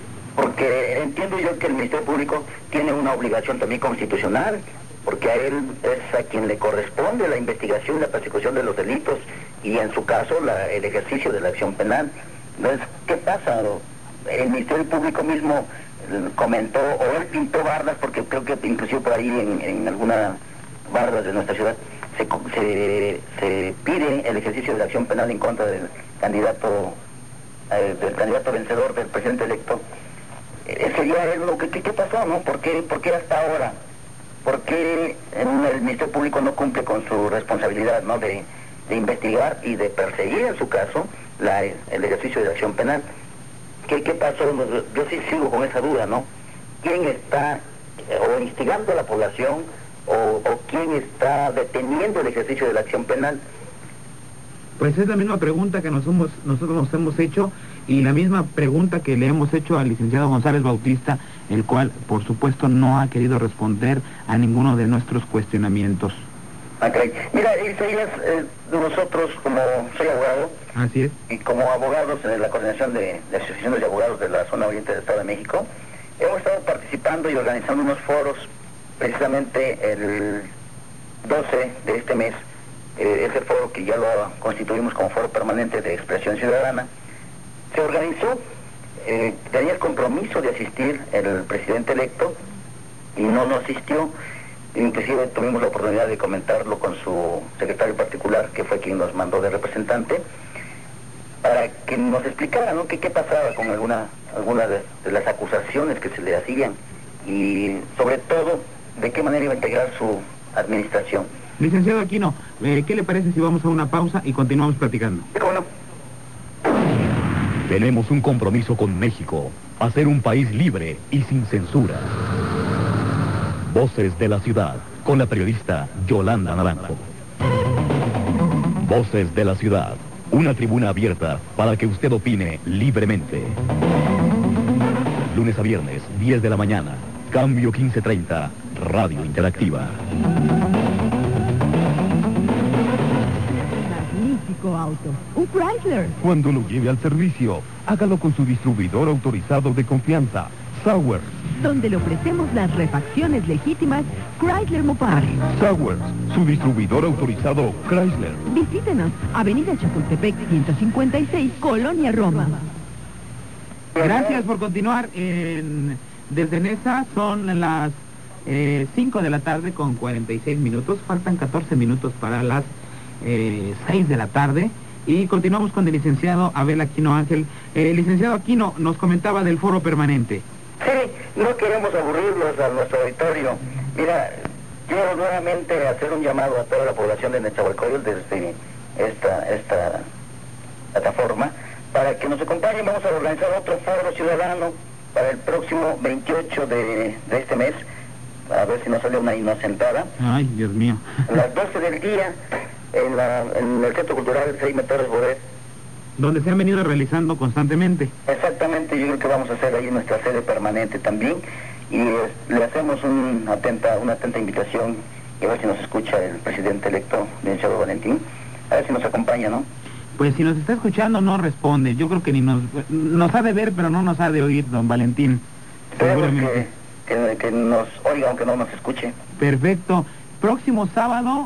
S5: Porque entiendo yo que el Ministerio Público tiene una obligación también constitucional, porque a él es a quien le corresponde la investigación y la persecución de los delitos, y en su caso la, el ejercicio de la acción penal. Entonces, ¿qué pasa? El Ministerio Público mismo comentó, o él pintó bardas, porque creo que inclusive por ahí en, en algunas bardas de nuestra ciudad se, se, se pide el ejercicio de la acción penal en contra del candidato eh, del candidato vencedor, del presidente electo. Eh, sería él lo que, ¿qué, qué pasó, no? ¿Por qué, por qué hasta ahora? ¿Por qué el Ministerio Público no cumple con su responsabilidad, ¿no? de, de investigar y de perseguir, en su caso, la, el ejercicio de la acción penal? ¿Qué, qué pasó? Yo sí sigo con esa duda, ¿no? ¿Quién está eh, o instigando a la población o, o quién está deteniendo el ejercicio de la acción penal?
S3: Pues es la misma pregunta que nos hemos, nosotros nos hemos hecho y la misma pregunta que le hemos hecho al licenciado González Bautista, el cual, por supuesto, no ha querido responder a ninguno de nuestros cuestionamientos.
S5: Okay. Mira, Isaías, eh, nosotros como soy abogado,
S3: así es,
S5: y como abogados en la coordinación de, de asociaciones de abogados de la zona oriente del Estado de México, hemos estado participando y organizando unos foros, precisamente el doce de este mes, eh, ese foro que ya lo constituimos como foro permanente de expresión ciudadana, se organizó, eh, tenía el compromiso de asistir el presidente electo y no lo asistió. Inclusive tuvimos la oportunidad de comentarlo con su secretario particular, que fue quien nos mandó de representante, para que nos explicara, ¿no?, qué, qué pasaba con alguna, alguna de, de las acusaciones que se le hacían y sobre todo de qué manera iba a integrar su administración.
S3: Licenciado Aquino, eh, ¿qué le parece si vamos a una pausa y continuamos platicando?
S5: ¿Cómo no?
S1: Tenemos un compromiso con México, hacer un país libre y sin censura. Voces de la Ciudad, con la periodista Yolanda Naranjo. Voces de la Ciudad, una tribuna abierta para que usted opine libremente. Lunes a viernes, diez de la mañana, Cambio quince treinta, Radio Interactiva.
S12: Magnífico auto, un Chrysler.
S4: Cuando lo lleve al servicio, hágalo con su distribuidor autorizado de confianza, Sauer.
S12: Donde le ofrecemos las refacciones legítimas Chrysler Mopar.
S4: Sauer, su distribuidor autorizado Chrysler.
S12: Visítenos, Avenida Chapultepec ciento cincuenta y seis, Colonia Roma.
S3: Gracias por continuar en, desde Nesa. Son las eh, cinco de la tarde con cuarenta y seis minutos. Faltan catorce minutos para las eh, seis de la tarde. Y continuamos con el licenciado Abel Aquino Ángel. Eh, licenciado Aquino, nos comentaba del foro permanente.
S5: Sí, no queremos aburrirlos a nuestro auditorio. Mira, quiero nuevamente hacer un llamado a toda la población de Nezahualcóyotl desde esta, esta plataforma para que nos acompañen. Vamos a organizar otro foro ciudadano para el próximo veintiocho de, de este mes. A ver si nos sale una inocentada.
S3: Ay, Dios mío.
S5: A las doce del día en, la, en el Centro Cultural Jaime Torres Bodet,
S3: donde se han venido realizando constantemente.
S5: Exactamente, yo creo que vamos a hacer ahí nuestra sede permanente también y eh, le hacemos un atenta, una atenta invitación y a ver si nos escucha el presidente electo, licenciado Valentín, a ver si nos acompaña, ¿no?
S3: Pues si nos está escuchando no responde, yo creo que ni nos, nos ha de ver pero no nos ha de oír, don Valentín.
S5: Seguramente. Que, que, que nos oiga aunque no nos escuche.
S3: Perfecto. Próximo sábado,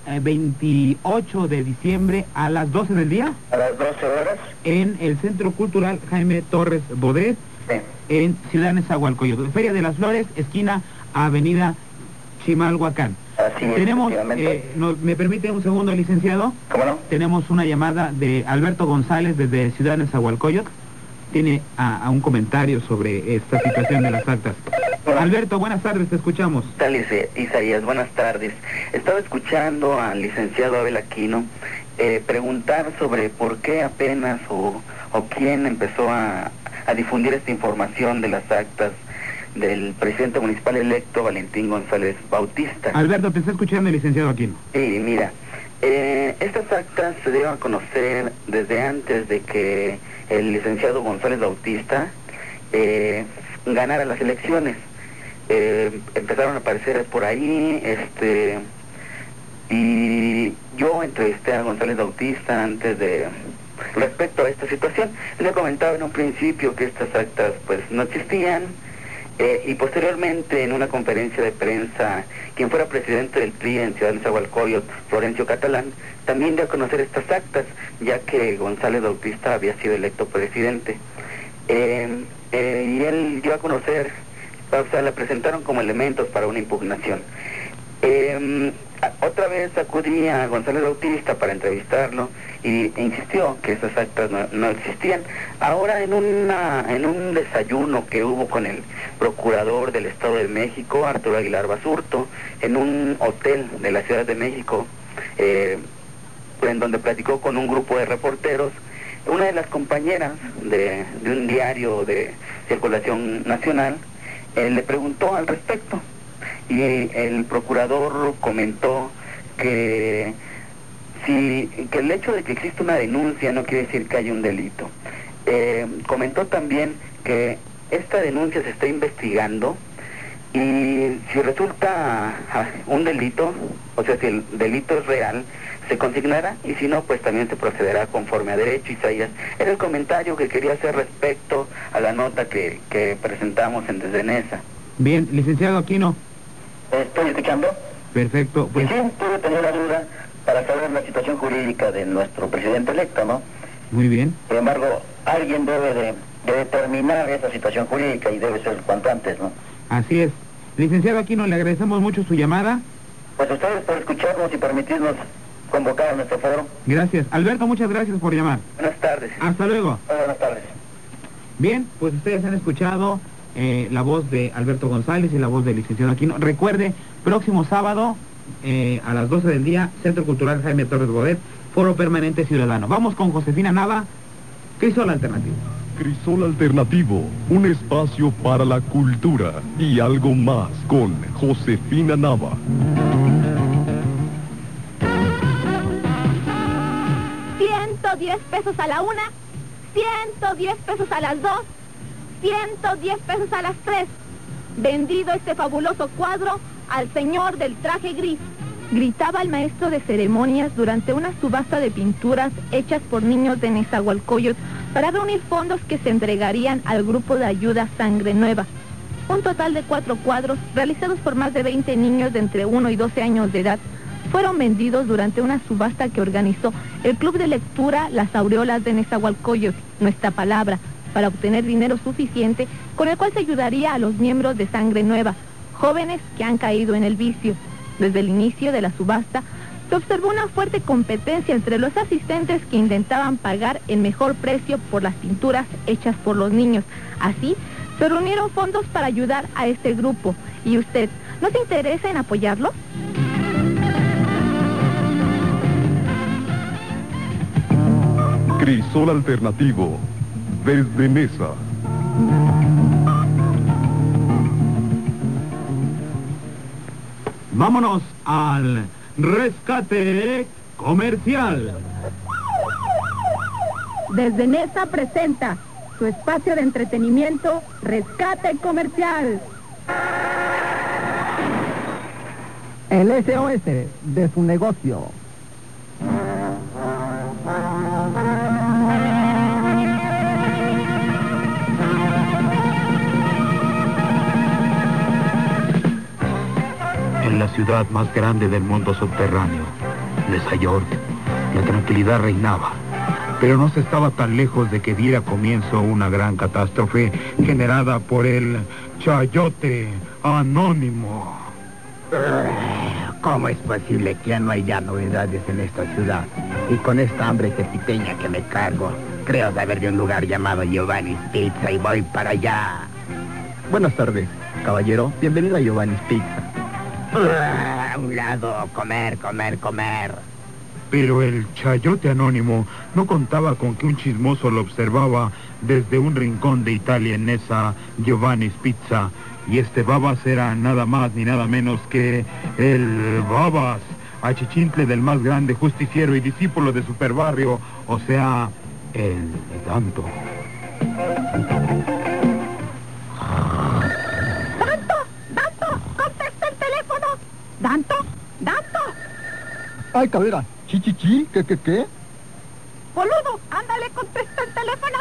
S3: veintiocho de diciembre a las doce del día.
S5: A las doce horas.
S3: En el Centro Cultural Jaime Torres Bodet, sí, en Ciudad Nezahualcóyotl. Feria de las Flores, esquina Avenida Chimalhuacán.
S5: Así es.
S3: Tenemos, eh, no, ¿me permite un segundo, licenciado?
S5: ¿Cómo no?
S3: Tenemos una llamada de Alberto González desde Ciudad Nezahualcóyotl. Tiene a, a un comentario sobre esta situación de las actas. Hola. Alberto, buenas tardes, te escuchamos.
S5: ¿Qué tal, Isaías? Buenas tardes. Estaba escuchando al licenciado Abel Aquino eh, preguntar sobre por qué apenas o, o quién empezó a, a difundir esta información de las actas del presidente municipal electo Valentín González Bautista.
S3: Alberto, te está escuchando el licenciado Aquino.
S5: Sí, mira, eh, estas actas se dieron a conocer desde antes de que el licenciado González Bautista eh, ganara las elecciones. Eh, empezaron a aparecer por ahí, este, y yo entrevisté a González Bautista antes de, respecto a esta situación. Le comentaba en un principio que estas actas pues no existían, eh, y posteriormente en una conferencia de prensa, quien fuera presidente del P R I en Ciudad Nezahualcóyotl, Florencio Catalán, también dio a conocer estas actas, ya que González Bautista había sido electo presidente. Eh, eh, y él dio a conocer, o sea, le presentaron como elementos para una impugnación. Eh, otra vez acudí a González Bautista para entrevistarlo y e insistió que esas actas no, no existían. Ahora en una en un desayuno que hubo con el procurador del Estado de México, Arturo Aguilar Basurto, en un hotel de la Ciudad de México, eh, en donde platicó con un grupo de reporteros, una de las compañeras de, de un diario de circulación nacional, él le preguntó al respecto y el procurador comentó que si que el hecho de que existe una denuncia no quiere decir que haya un delito. Eh, comentó también que esta denuncia se está investigando y si resulta ah, un delito, o sea, si el delito es real, se consignará, y si no, pues también se procederá conforme a derecho. Isaías, era el comentario que quería hacer respecto a la nota que, que presentamos en Desde Nesa.
S3: Bien, licenciado Aquino.
S5: ¿Estoy escuchando?
S3: Perfecto. Pues...
S5: Sí, pude tener la duda para saber la situación jurídica de nuestro presidente electo, ¿no?
S3: Muy bien.
S5: Sin embargo, alguien debe de, de determinar esa situación jurídica y debe ser cuanto antes, ¿no?
S3: Así es. Licenciado Aquino, le agradecemos mucho su llamada.
S5: Pues a ustedes por escucharnos y permitirnos convocar a nuestro foro.
S3: Gracias. Alberto, muchas gracias por llamar.
S5: Buenas tardes.
S3: Hasta luego.
S5: Buenas tardes.
S3: Bien, pues ustedes han escuchado eh, la voz de Alberto González y la voz del licenciado Aquino. Recuerde, próximo sábado eh, a las doce del día, Centro Cultural Jaime Torres Bodet, Foro Permanente Ciudadano. Vamos con Josefina Nava, Crisol Alternativo.
S4: Crisol Alternativo, un espacio para la cultura y algo más con Josefina Nava.
S7: ciento diez pesos a la una, ciento diez pesos a las dos, ciento diez pesos a las tres. Vendido este fabuloso cuadro al señor del traje gris. Gritaba el maestro de ceremonias durante una subasta de pinturas hechas por niños de Nezahualcóyotl para reunir fondos que se entregarían al grupo de ayuda Sangre Nueva. Un total de cuatro cuadros realizados por más de veinte niños de entre uno y doce años de edad fueron vendidos durante una subasta que organizó el Club de Lectura Las Aureolas de Nezahualcóyotl, Nuestra Palabra, para obtener dinero suficiente con el cual se ayudaría a los miembros de Sangre Nueva, jóvenes que han caído en el vicio. Desde el inicio de la subasta, se observó una fuerte competencia entre los asistentes que intentaban pagar el mejor precio por las pinturas hechas por los niños. Así, se reunieron fondos para ayudar a este grupo. ¿Y usted no se interesa en apoyarlo?
S4: Crisol Alternativo, desde Nesa.
S3: Vámonos al rescate comercial.
S7: Desde Nesa presenta su espacio de entretenimiento, Rescate Comercial.
S15: El S O S de su negocio.
S1: En la ciudad más grande del mundo subterráneo, Nueva York, la tranquilidad reinaba, pero no se estaba tan lejos de que diera comienzo una gran catástrofe generada por el Chayote Anónimo.
S16: ¿Cómo es posible que ya no haya novedades en esta ciudad? Y con esta hambre tepiteña que me cargo, creo saber de un lugar llamado Giovanni's Pizza y voy para allá.
S10: Buenas tardes, caballero. Bienvenido a Giovanni's Pizza.
S16: A un lado, comer, comer, comer.
S1: Pero el Chayote Anónimo no contaba con que un chismoso lo observaba desde un rincón de Italia en esa Giovanni's Pizza. Y este Babas era nada más ni nada menos que el Babas, achichintle del más grande justiciero y discípulo de Superbarrio, o sea, el Danto.
S7: ¡Danto! ¡Danto! ¡Contesta el teléfono! ¡Danto! ¡Danto!
S15: Ay, cabrera, chichichi, ¿qué, qué, qué?
S7: Boludo, ándale, contesta el teléfono.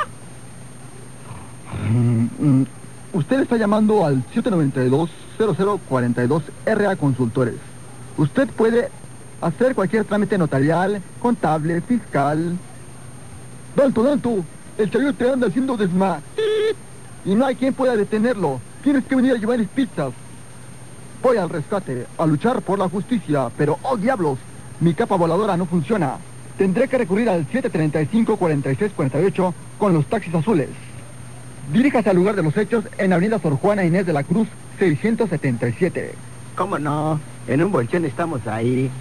S15: Mm, mm. Usted está llamando al siete nueve dos, cero cero cuatro dos R A Consultores. Usted puede hacer cualquier trámite notarial, contable, fiscal. Danto, Danto, el chayote anda haciendo desma... Y no hay quien pueda detenerlo. Tienes que venir a llevar pizzas. Voy al rescate, a luchar por la justicia, pero ¡oh diablos! Mi capa voladora no funciona. Tendré que recurrir al siete tres cinco, cuatro seis cuatro ocho con los taxis azules. Diríjase al lugar de los hechos en Avenida Sor Juana Inés de la Cruz, seiscientos setenta y siete.
S16: ¿Cómo no? En un bolchón estamos ahí.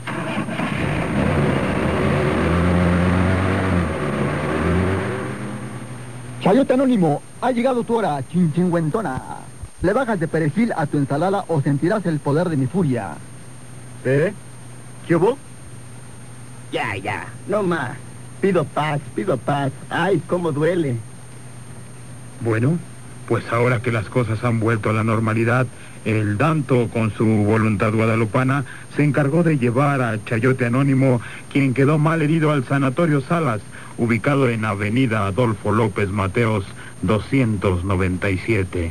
S15: Chayote Anónimo, ha llegado tu hora, chinchingüentona. Le bajas de perejil a tu ensalada o sentirás el poder de mi furia.
S10: ¿Eh? ¿Qué hubo?
S16: Ya, ya, no más. Pido paz, pido paz. Ay, cómo duele.
S9: Bueno, pues ahora que las cosas han vuelto a la normalidad, el Danto, con su voluntad guadalupana, se encargó de llevar a Chayote Anónimo, quien quedó mal herido, al Sanatorio Salas, ubicado en Avenida Adolfo López Mateos, doscientos noventa y siete.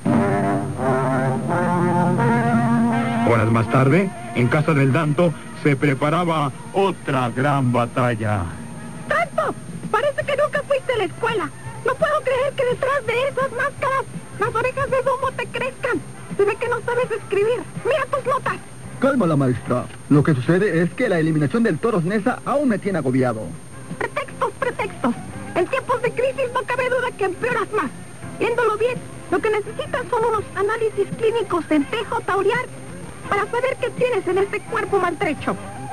S9: Horas más tarde, en casa del Danto, se preparaba otra gran batalla.
S17: ¡Danto! Parece que nunca fuiste a la escuela. No puedo creer que detrás de esas máscaras las orejas de domo te crezcan. Se ve que no sabes escribir. Mira tus notas.
S15: Cálmala, maestra. Lo que sucede es que la eliminación del Toros Neza aún me tiene agobiado.
S17: Pretextos, pretextos. En tiempos de crisis no cabe duda que empeoras más. Viéndolo bien, lo que necesitas son unos análisis clínicos en T J Uriar para saber qué tienes en este cuerpo maltrecho.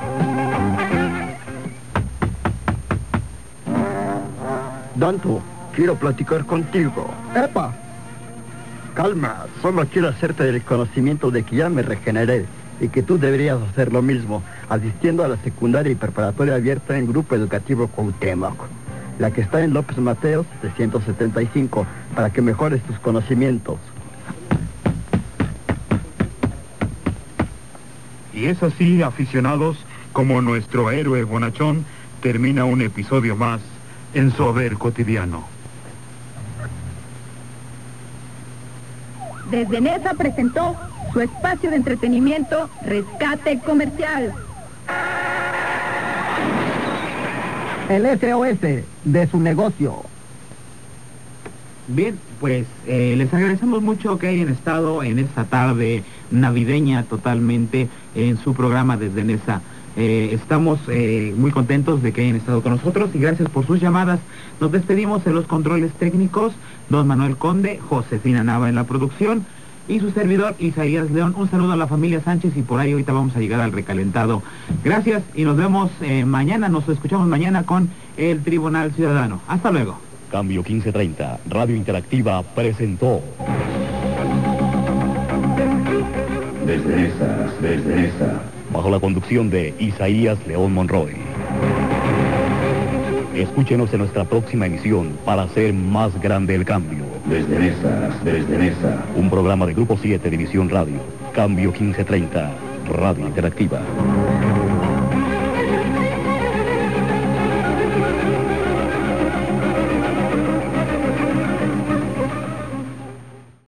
S16: Danto, quiero platicar contigo.
S15: ¡Epa!
S16: Calma, solo quiero hacerte el conocimiento de que ya me regeneré y que tú deberías hacer lo mismo, asistiendo a la secundaria y preparatoria abierta en Grupo Educativo Cuauhtémoc, la que está en López Mateos setecientos setenta y cinco, para que mejores tus conocimientos.
S9: Y es así, aficionados, como nuestro héroe bonachón termina un episodio más en su haber cotidiano.
S7: Desde Nesa presentó su espacio de entretenimiento Rescate Comercial.
S15: El S O S de su negocio.
S3: Bien, pues eh, les agradecemos mucho que hayan estado en esta tarde navideña totalmente en su programa Desde Nesa. Eh, estamos eh, muy contentos de que hayan estado con nosotros y gracias por sus llamadas. Nos despedimos en los controles técnicos, don Manuel Conde, Josefina Nava en la producción y su servidor Isaías León. Un saludo a la familia Sánchez y por ahí ahorita vamos a llegar al recalentado. Gracias y nos vemos eh, mañana, nos escuchamos mañana con el Tribunal Ciudadano. Hasta luego.
S1: Cambio quince treinta, Radio Interactiva presentó
S2: Desde Nesa, desde Nesa.
S1: Bajo la conducción de Isaías León Monroy. Escúchenos en nuestra próxima emisión para hacer más grande el cambio.
S2: Desde Nesa, desde Nesa.
S1: Un programa de Grupo siete División Radio. Cambio quince treinta, Radio Interactiva.